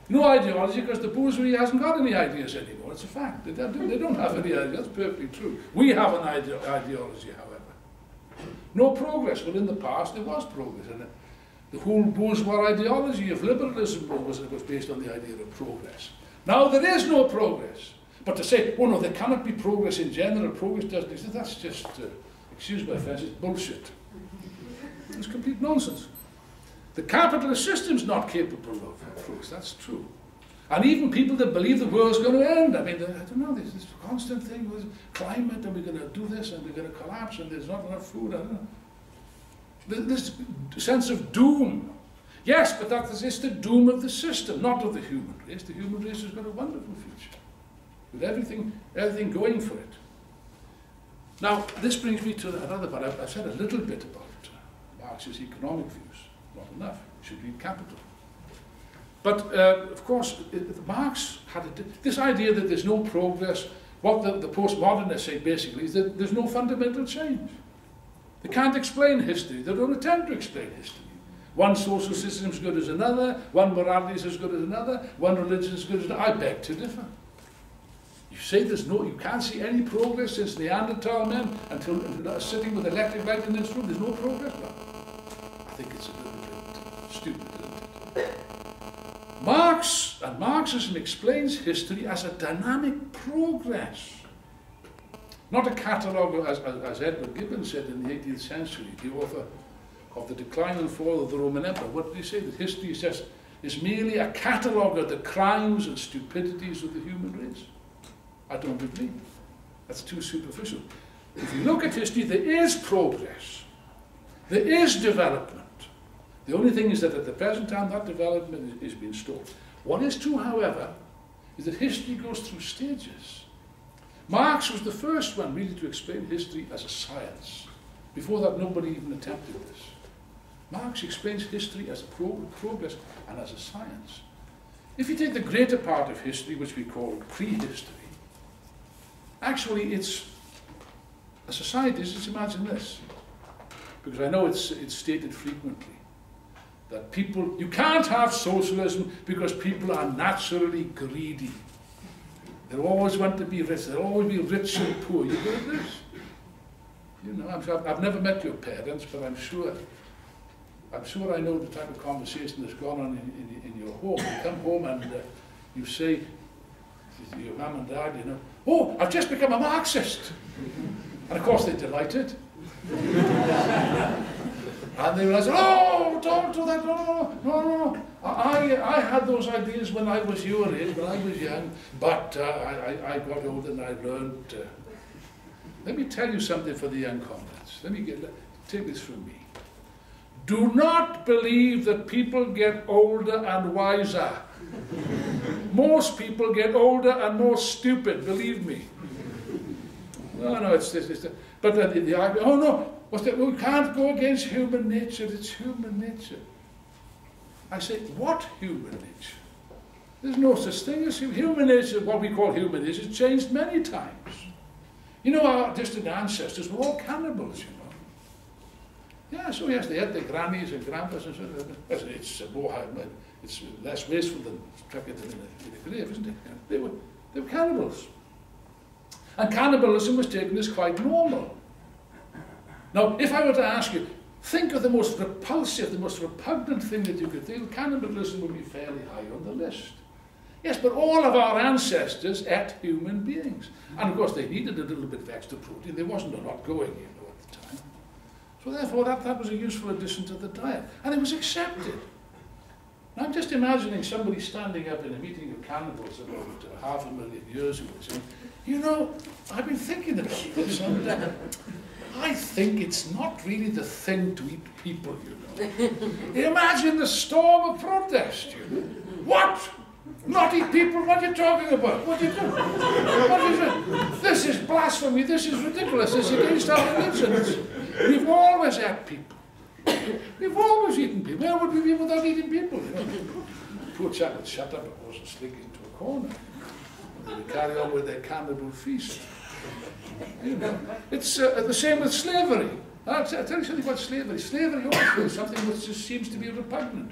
No ideology because the bourgeoisie hasn't got any ideas anymore. It's a fact. They don't have any ideas. That's perfectly true. We have an ideology, however. No progress. Well, in the past there was progress. And the whole bourgeois ideology of liberalism was based on the idea of progress. Now there is no progress. But to say, oh no, there cannot be progress in general, progress doesn't exist, that's just, excuse my French, it's bullshit. It's complete nonsense. The capitalist system's not capable of progress, that's true. And even people that believe the world's going to end, I mean, I don't know, there's this constant thing with climate, and we're going to do this, and we're going to collapse, and there's not enough food, I don't know. This sense of doom. Yes, but that is the doom of the system, not of the human race. The human race has got a wonderful future, with everything going for it. Now, this brings me to another part. I've said a little bit about Marx's economic views. Not enough. You should read Capital. But, of course, Marx had this idea that there's no progress. What the postmodernists say, basically, is that there's no fundamental change. They can't explain history. They don't attempt to explain history. One social system is as good as another. One morality is as good as another. One religion is as good as another. I beg to differ. You say you can't see any progress since Neanderthal men until sitting with electric light in this room. There's no progress. Well, I think it's a little bit stupid, isn't it? Marx and Marxism explains history as a dynamic progress. Not a catalogue, as Edward Gibbon said in the 18th century, the author of The Decline and Fall of the Roman Empire. What did he say? That history is merely a catalogue of the crimes and stupidities of the human race. I don't agree. That's too superficial. If you look at history, there is progress. There is development. The only thing is that at the present time, that development is being stalled. What is true, however, is that history goes through stages. Marx was the first one really to explain history as a science. Before that, nobody even attempted this. Marx explains history as a progress and as a science. If you take the greater part of history, which we call prehistory, actually it's, as a scientist, just imagine this, because I know it's stated frequently, that you can't have socialism because people are naturally greedy. They always want to be rich. They'll always be rich and poor. You get this? You know, I've never met your parents, but I'm sure I know the type of conversation that's gone on in your home. You come home and you say to your mum and dad, you know, oh, I've just become a Marxist. And of course they're delighted. And they realize, oh, don't do that, no. I had those ideas when I was your age, when I was young, but I got older and I learned. Let me tell you something for the young comrades. Take this from me. Do not believe that people get older and wiser. Most people get older and more stupid, believe me. No, it's this. But the argument, oh no, we can't go against human nature, it's human nature. I say, what human nature? There's no such thing as human nature. What we call human nature has changed many times. You know, our distant ancestors were all cannibals, you know. Yeah, so yes, they had their grannies and grandpas and so on. It's less wasteful than chucking them in a grave, isn't it? They were cannibals. And cannibalism was taken as quite normal. Now, if I were to ask you, think of the most repulsive, the most repugnant thing that you could think, cannibalism would be fairly high on the list. Yes, but all of our ancestors ate human beings. And of course, they needed a little bit of extra protein. There wasn't a lot going, you know, at the time. So therefore, that was a useful addition to the diet. And it was accepted. Now, I'm just imagining somebody standing up in a meeting of cannibals about 500,000 years ago saying, you know, I've been thinking about this, and I think it's not really the thing to eat people, you know. Imagine the storm of protest, you know. What? Not eat people? What are you talking about? What are you doing? What are you doing? This is blasphemy, this is ridiculous, this is against our religion. We've always had people. We've always eaten people. Where would we be without eating people? You know? Poor chap would shut up and wasn't slinking into a corner. They would carry on with their cannibal feast. You know, it's the same with slavery. I'll tell you something about slavery. Slavery always is something which just seems to be repugnant.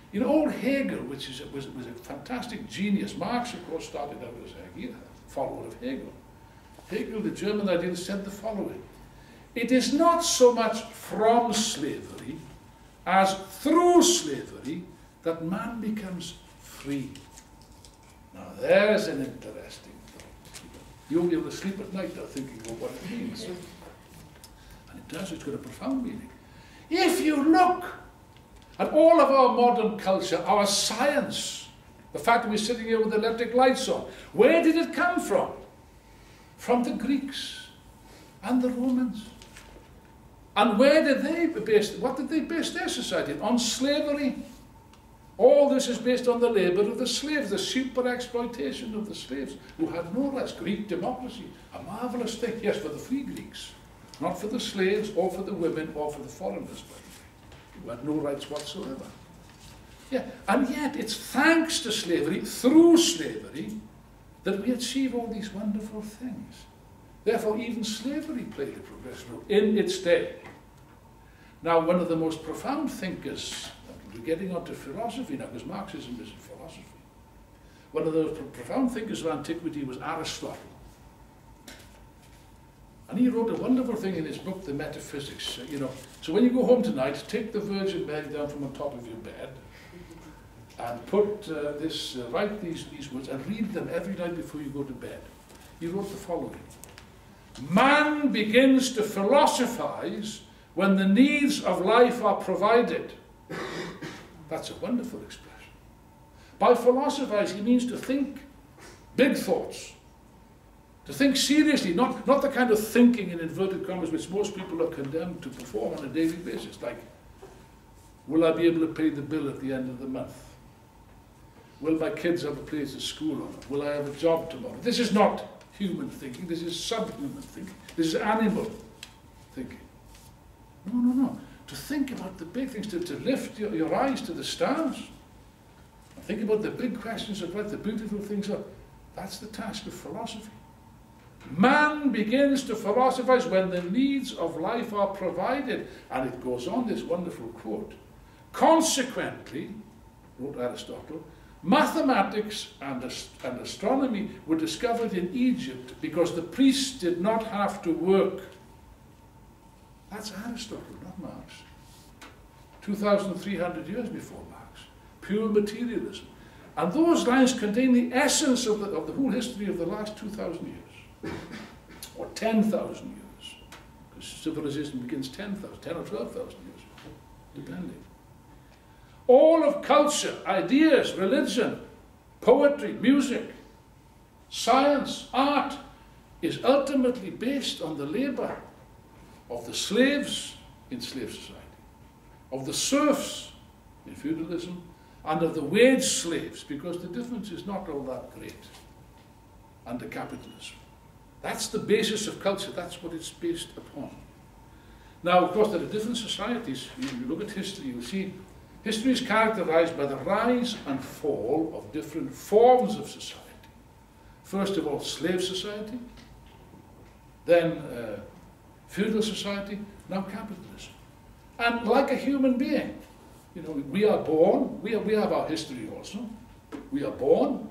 You know, old Hegel, which was a fantastic genius. Marx, of course, started out as a follower of Hegel. Hegel, the German idealist, said the following: it is not so much from slavery as through slavery that man becomes free. Now there's an interesting thought. You'll be able to sleep at night now thinking about what it means. And it does, it's got a profound meaning. If you look at all of our modern culture, our science, the fact that we're sitting here with electric lights on, where did it come from? From the Greeks and the Romans. And where did they base, what did they base their society on? On slavery. All this is based on the labour of the slaves, the super exploitation of the slaves, who had no rights. Greek democracy, a marvellous thing, yes, for the free Greeks, not for the slaves or for the women or for the foreigners, who had no rights whatsoever. Yeah, and yet it's thanks to slavery, through slavery, that we achieve all these wonderful things. Therefore, even slavery played a progressive role in its day. Now, one of the most profound thinkers, we're getting onto philosophy now, because Marxism is philosophy. One of the profound thinkers of antiquity was Aristotle. And he wrote a wonderful thing in his book, The Metaphysics. You know, so when you go home tonight, take the Virgin Mary down from on top of your bed and put write these words and read them every night before you go to bed. He wrote the following: man begins to philosophize when the needs of life are provided. That's a wonderful expression. By philosophize, he means to think big thoughts. To think seriously, not the kind of thinking in inverted commas which most people are condemned to perform on a daily basis, like, will I be able to pay the bill at the end of the month? Will my kids have a place at school or not? Will I have a job tomorrow? This is not human thinking, this is subhuman thinking. This is animal thinking. No, no, no. To think about the big things, to lift your eyes to the stars. And think about the big questions of life, the beautiful things. That's the task of philosophy. Man begins to philosophize when the needs of life are provided. And it goes on, this wonderful quote: consequently, wrote Aristotle, mathematics and astronomy were discovered in Egypt because the priests did not have to work. That's Aristotle, not Marx. 2,300 years before Marx. Pure materialism. And those lines contain the essence of the whole history of the last 2,000 years. Or 10,000 years. Because civilization begins 10,000, 10 or 12,000 years, depending. All of culture, ideas, religion, poetry, music, science, art, is ultimately based on the labour of the slaves in slave society, of the serfs in feudalism, and of the wage slaves, because the difference is not all that great, under capitalism. That's the basis of culture, that's what it's based upon. Now, of course, there are different societies. You look at history, you'll see history is characterized by the rise and fall of different forms of society. First of all, slave society, then feudal society, now capitalism. And like a human being, you know, we are born, we have our history also. We are born,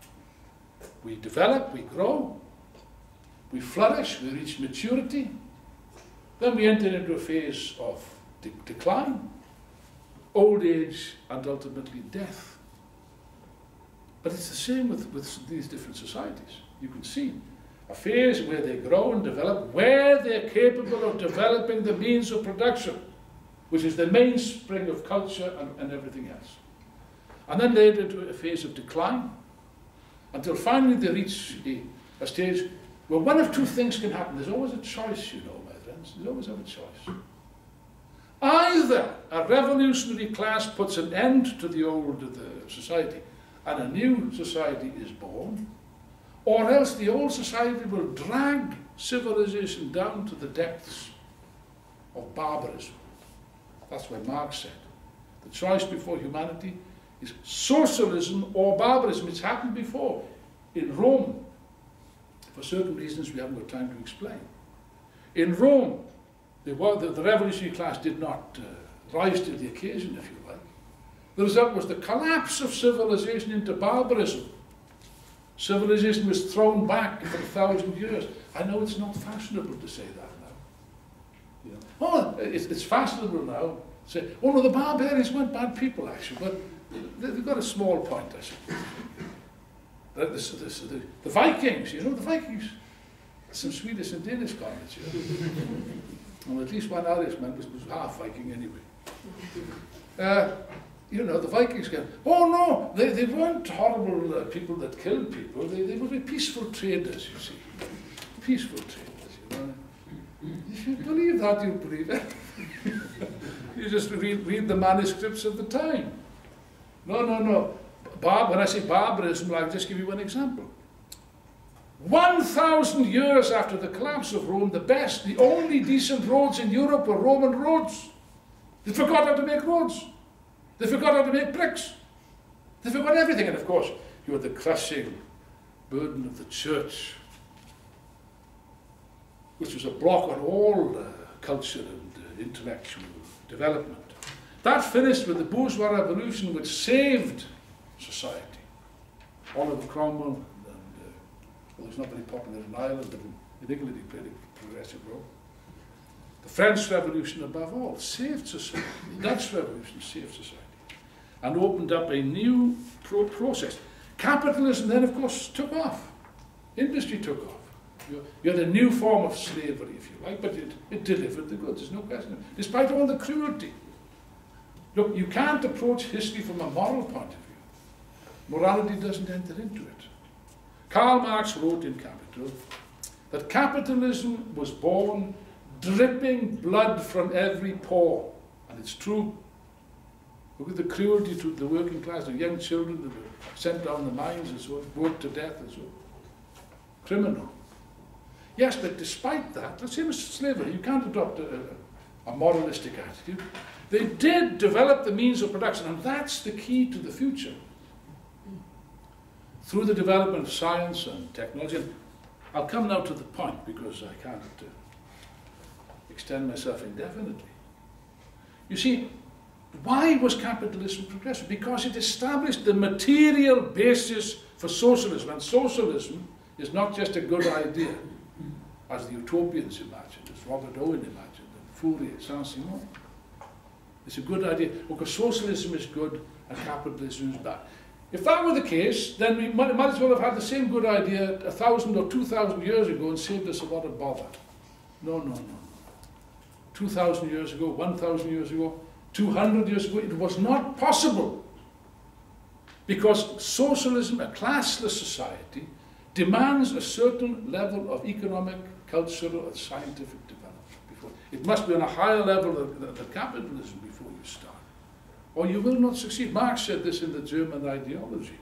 we develop, we grow, we flourish, we reach maturity. Then we enter into a phase of decline, old age, and ultimately death. But it's the same with these different societies. You can see a phase where they grow and develop, where they're capable of developing the means of production, which is the mainspring of culture and everything else. And then they enter into a phase of decline, until finally they reach a stage where one of two things can happen. There's always a choice, you know, my friends. There's always have a choice. Either a revolutionary class puts an end to the old society and a new society is born, or else the old society will drag civilization down to the depths of barbarism. That's why Marx said, the choice before humanity is socialism or barbarism. It's happened before in Rome, for certain reasons we haven't got time to explain. In Rome, the revolutionary class did not rise to the occasion, if you like. The result was the collapse of civilization into barbarism. Civilization was thrown back for 1,000 years. I know it's not fashionable to say that now. You know, oh, it's fashionable now. Say, oh no, the barbarians weren't bad people actually, but they've got a small point, I suppose. The Vikings, you know, the Vikings. Some Swedish and Danish comments, you know. Well, at least one Irishman was half Viking anyway. You know, the Vikings go, oh no, they weren't horrible people that killed people. They were peaceful traders, you see. Peaceful traders, you know. If you believe that, you believe it. You just read the manuscripts of the time. No. When I say barbarism, I'll just give you one example. 1,000 years after the collapse of Rome, the only decent roads in Europe were Roman roads. They forgot how to make roads. They forgot how to make bricks. They forgot everything. And of course, you had the crushing burden of the church, which was a block on all culture and intellectual development. That finished with the bourgeois revolution, which saved society. Oliver Cromwell, well, he's not very popular in Ireland, but in England he played a progressive role. The French Revolution, above all, saved society. The Dutch Revolution saved society and opened up a new process. Capitalism then, of course, took off. Industry took off. You had a new form of slavery, if you like, but it delivered the goods, there's no question. Despite all the cruelty. Look, you can't approach history from a moral point of view. Morality doesn't enter into it. Karl Marx wrote in Capital that capitalism was born dripping blood from every pore. And it's true. Look at the cruelty to the working class, the young children that were sent down the mines and so on, worked to death and so on. Criminal. Yes, but despite that, the same as slavery, you can't adopt a moralistic attitude. They did develop the means of production, and that's the key to the future. Through the development of science and technology, and I'll come now to the point because I can't extend myself indefinitely. You see, why was capitalism progressive? Because it established the material basis for socialism, and socialism is not just a good idea, as the utopians imagined, as Robert Owen imagined, and Fourier, Saint-Simon. It's a good idea, because socialism is good and capitalism is bad. If that were the case, then we might as well have had the same good idea 1,000 or 2,000 years ago and saved us a lot of bother. No. 2,000 years ago, 1,000 years ago, 200 years ago, it was not possible. Because socialism, a classless society, demands a certain level of economic, cultural, and scientific development. It must be on a higher level than capitalism before you start, or you will not succeed. Marx said this in the German ideology.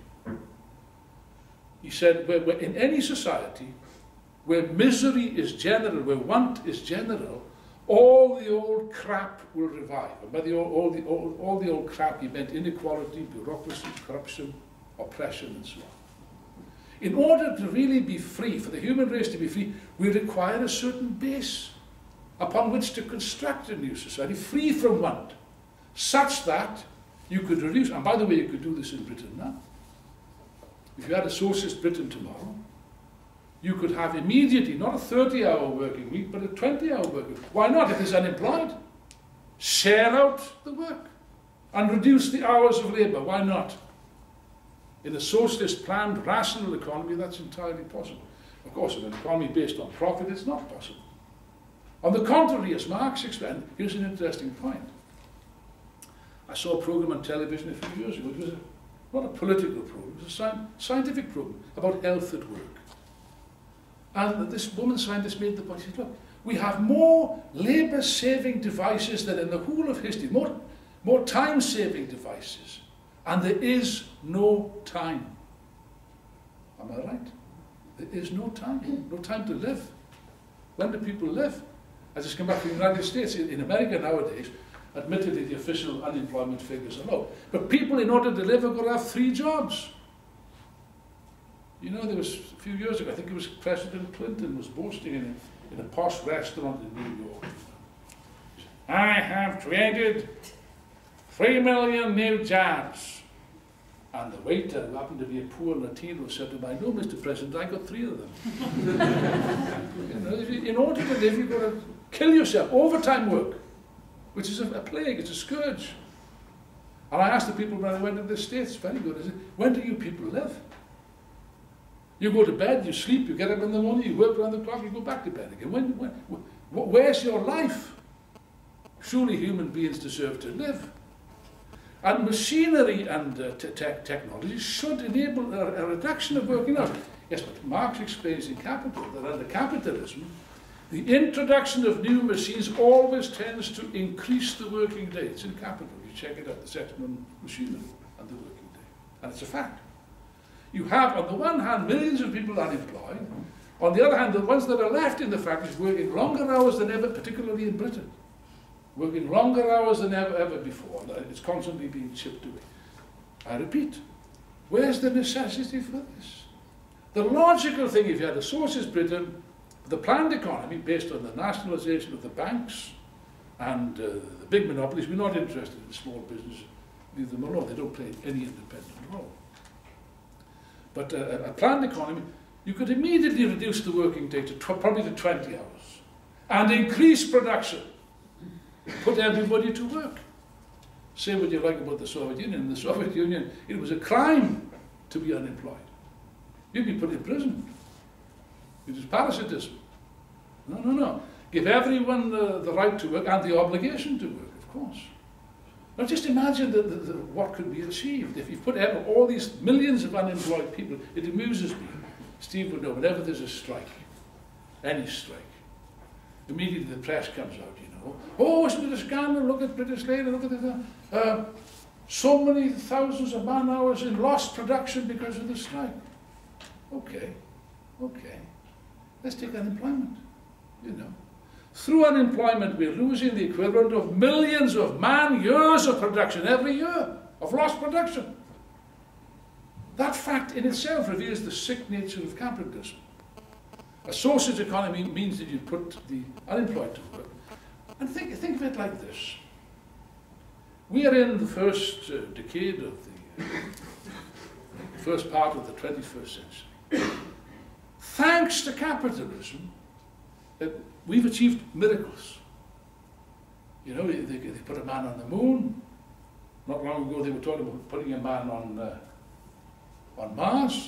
He said, in any society where misery is general, where want is general, all the old crap will revive. And by all the old crap, he meant inequality, bureaucracy, corruption, oppression, and so on. In order to really be free, for the human race to be free, we require a certain base upon which to construct a new society, free from want, such that you could reduce, and by the way, you could do this in Britain now. If you had a socialist Britain tomorrow, you could have immediately, not a 30-hour working week, but a 20-hour working week. Why not? If there's unemployed, share out the work and reduce the hours of labour. Why not? In a socialist, planned, rational economy, that's entirely possible. Of course, in an economy based on profit, it's not possible. On the contrary, as Marx explained, here's an interesting point. I saw a program on television a few years ago. It was not a political program, it was a scientific program about health at work. And this woman scientist made the point, she said, look, we have more labour-saving devices than in the whole of history, more time-saving devices. And there is no time. Am I right? There is no time. No time to live. When do people live? I just come back from the United States. In America nowadays, admittedly the official unemployment figures are low. But people, in order to live, are going to have 3 jobs. You know, there was a few years ago, I think it was President Clinton was boasting in a posh restaurant in New York. I have created 3 million new jobs. And the waiter, who happened to be a poor Latino, said to him, I know, Mr. President, I got 3 of them. You know, in order to live, you've got to kill yourself. Overtime work, which is a plague, it's a scourge. And I asked the people when I went to the States, very good, I said, when do you people live? You go to bed, you sleep, you get up in the morning, you work around the clock, you go back to bed again. Where's your life? Surely human beings deserve to live. And machinery and technology should enable a reduction of working hours. Yes, but Marx explains in Capital that under capitalism, the introduction of new machines always tends to increase the working day. It's in Capital. You check it out, the section on machinery and the working day. And it's a fact. You have, on the one hand, millions of people unemployed. On the other hand, the ones that are left in the factories working longer hours than ever, particularly in Britain. Working longer hours than ever before. It's constantly being chipped away. I repeat, where's the necessity for this? The logical thing, if you had a socialist Britain, the planned economy based on the nationalisation of the banks and the big monopolies, we're not interested in small business, leave them alone, they don't play any independent role. But a planned economy, you could immediately reduce the working day to probably to 20 hours and increase production. Put everybody to work. Say what you like about the Soviet Union. In the Soviet Union, it was a crime to be unemployed. You'd be put in prison. It was parasitism. No, no, no. Give everyone the right to work and the obligation to work, of course. Now just imagine what could be achieved if you put all these millions of unemployed people. It amuses me. Steve would know, whenever there's a strike, any strike, immediately the press comes out, you know. Oh, isn't it a scandal? Look at British Labour, look at this. So many thousands of man-hours in lost production because of the strike. Okay, okay. Let's take unemployment, you know. Through unemployment, we're losing the equivalent of millions of man-years of production every year, of lost production. That fact in itself reveals the sick nature of capitalism. A socialist economy means that you put the unemployed to work. And think of it like this. We are in the first decade of the first part of the 21st century. Thanks to capitalism, we've achieved miracles. You know, they put a man on the moon. Not long ago they were talking about putting a man on Mars.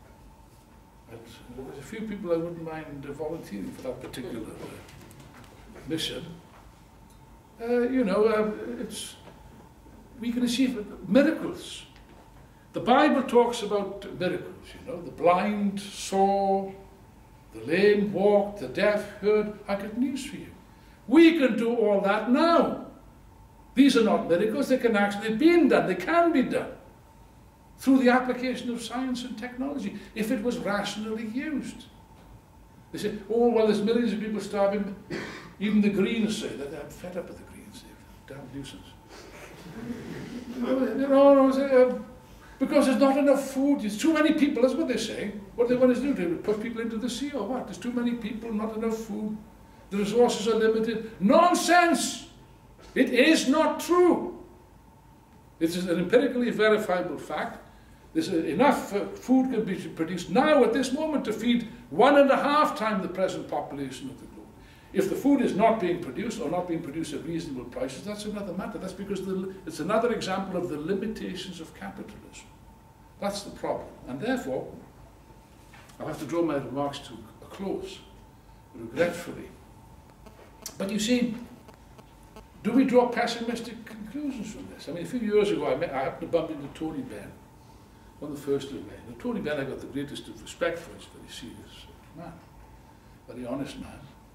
But there's a few people I wouldn't mind volunteering for that particular mission. You know, we can achieve miracles. The Bible talks about miracles, you know. The blind saw, the lame walked, the deaf heard. I got news for you. We can do all that now. These are not miracles, they can actually be done, they can be done through the application of science and technology, if it was rationally used. They say, oh, well, there's millions of people starving. Even the Greens say that. I'm fed up with the Greens, they're damn nuisance. Because there's not enough food, there's too many people, that's what they're saying. What they want to do, to push people into the sea or what? There's too many people, not enough food, the resources are limited. Nonsense! It is not true. This is an empirically verifiable fact. There's enough food can be produced now at this moment to feed 1.5 times the present population of the globe. If the food is not being produced or not being produced at reasonable prices, that's another matter. That's because it's another example of the limitations of capitalism. That's the problem. And therefore, I'll have to draw my remarks to a close, regretfully. But you see, do we draw pessimistic conclusions from this? I mean, a few years ago, I happened to bump into Tony Benn on the 1st of May. Now, Tony Benn I got the greatest of respect for. He's a very serious man, very honest man.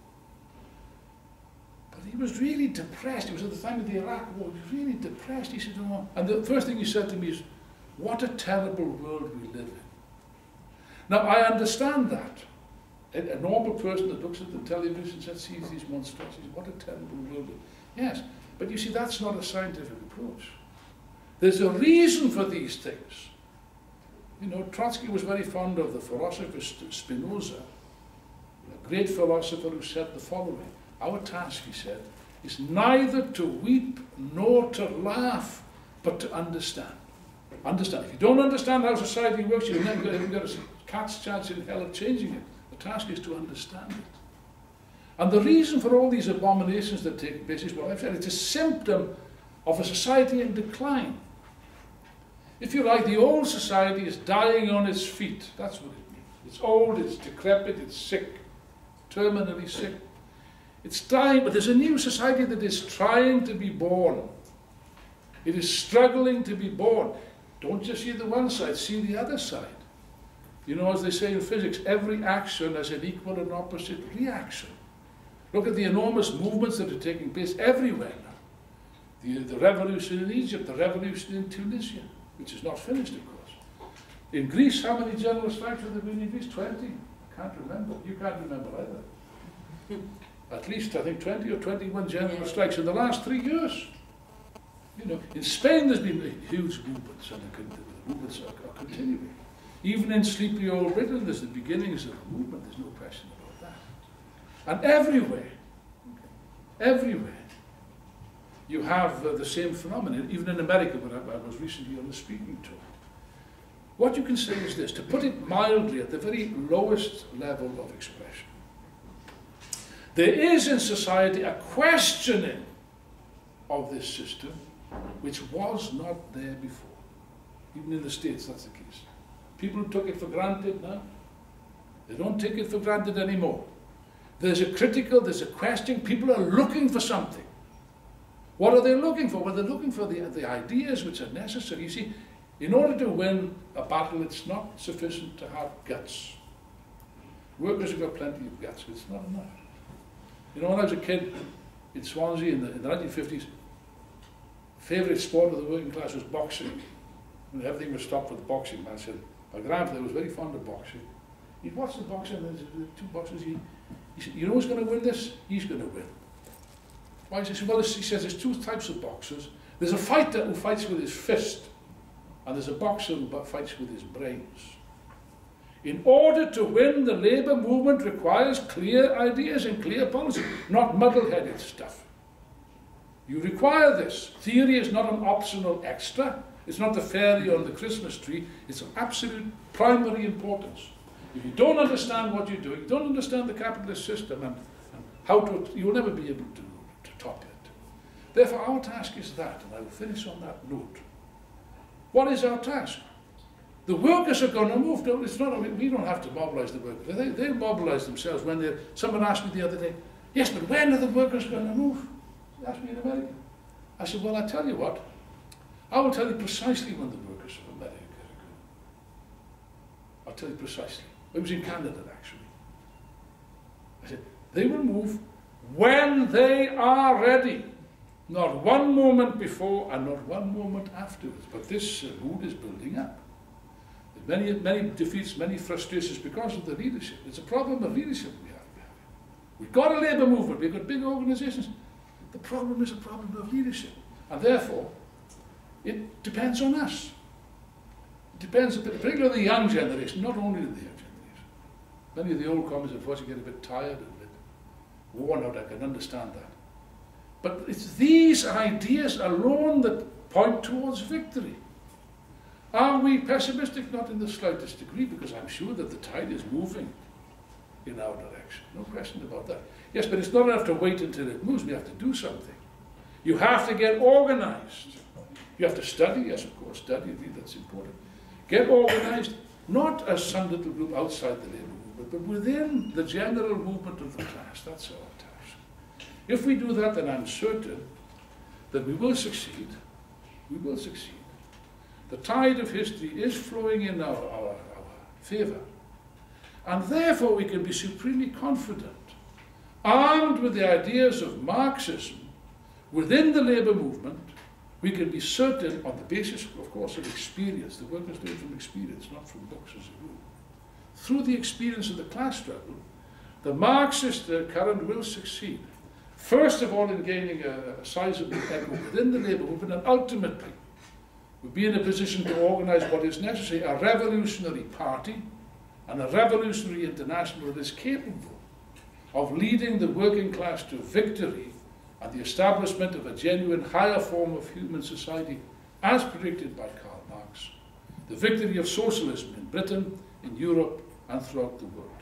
But he was really depressed. It was at the time of the Iraq War. He was really depressed. He said, oh, and the first thing he said to me is, what a terrible world we live in. Now, I understand that. A normal person that looks at the television and sees these monstrosities, what a terrible world. Yes, but you see, that's not a scientific approach. There's a reason for these things. You know, Trotsky was very fond of the philosopher Spinoza, a great philosopher who said the following. Our task, he said, is neither to weep nor to laugh, but to understand. Understand. If you don't understand how society works, you've never got a cat's chance in hell of changing it. The task is to understand it. And the reason for all these abominations that take place is what I've said. It's a symptom of a society in decline. If you like, the old society is dying on its feet. That's what it means. It's old, it's decrepit, it's sick, terminally sick. It's dying, but there's a new society that is trying to be born. It is struggling to be born. Don't just see the one side, see the other side. You know, as they say in physics, every action has an equal and opposite reaction. Look at the enormous movements that are taking place everywhere now. The revolution in Egypt, the revolution in Tunisia, which is not finished, of course. In Greece, how many general strikes have there been in Greece? 20? I can't remember. You can't remember either. At least, I think, 20 or 21 general strikes in the last 3 years. You know, in Spain there's been huge movements, and the movements are continuing. Even in sleepy old Britain, there's the beginnings of a movement, there's no question about that. And everywhere, you have the same phenomenon, even in America, where I was recently on a speaking tour. What you can say is this, to put it mildly, at the very lowest level of expression. There is in society a questioning of this system which was not there before. Even in the States, that's the case. People took it for granted now. They don't take it for granted anymore. There's a critical, there's a question. People are looking for something. What are they looking for? Well, they're looking for the ideas which are necessary. You see, in order to win a battle, it's not sufficient to have guts. Workers have got plenty of guts, but it's not enough. You know, when I was a kid in Swansea in the 1950s, favourite sport of the working class was boxing. When everything was stopped for the boxing, man said, my grandfather was very fond of boxing. He'd watch the boxing, and there's two boxers. He said, you know who's going to win this? He's going to win. Why? He said, well, he says there's two types of boxers. There's a fighter who fights with his fist, and there's a boxer who fights with his brains. In order to win, the labour movement requires clear ideas and clear policy, not muddle-headed stuff. You require this. Theory is not an optional extra. It's not the fairy on the Christmas tree. It's of absolute primary importance. If you don't understand what you're doing, you don't understand the capitalist system and how to, you'll never be able to top it. Therefore, our task is that, and I will finish on that note. What is our task? The workers are going to move. It's not, we don't have to mobilize the workers. They mobilize themselves when they're... Someone asked me the other day, yes, but when are the workers going to move? They asked me in America. I said, well, I tell you what. I will tell you precisely when the workers of America are going. I'll tell you precisely. It was in Canada, actually. I said, they will move when they are ready. Not one moment before and not one moment afterwards. But this mood is building up. Many defeats, many frustrations because of the leadership. It's a problem of leadership we have. We've got a labour movement, we've got big organisations. The problem is a problem of leadership. And therefore, it depends on us. It depends, particularly on the young generation, not only the young generation. Many of the old communists, unfortunately, get a bit tired and a bit worn out. I can understand that. But it's these ideas alone that point towards victory. Are we pessimistic? Not in the slightest degree, because I'm sure that the tide is moving in our direction. No question about that. Yes, but it's not enough to wait until it moves. We have to do something. You have to get organized. You have to study, yes, of course, study, that's important. Get organized, not as some little group outside the labour movement, but within the general movement of the class. That's our task. If we do that, then I'm certain that we will succeed. We will succeed. The tide of history is flowing in our favour. And therefore we can be supremely confident, armed with the ideas of Marxism, within the labour movement, we can be certain, on the basis, of course, of experience. The workers do it from experience, not from books as a rule. Through the experience of the class struggle, the Marxist current will succeed. First of all, in gaining a sizable echo within the labour movement, and ultimately, we'll be in a position to organise what is necessary, a revolutionary party and a revolutionary international that is capable of leading the working class to victory and the establishment of a genuine higher form of human society, as predicted by Karl Marx, the victory of socialism in Britain, in Europe, and throughout the world.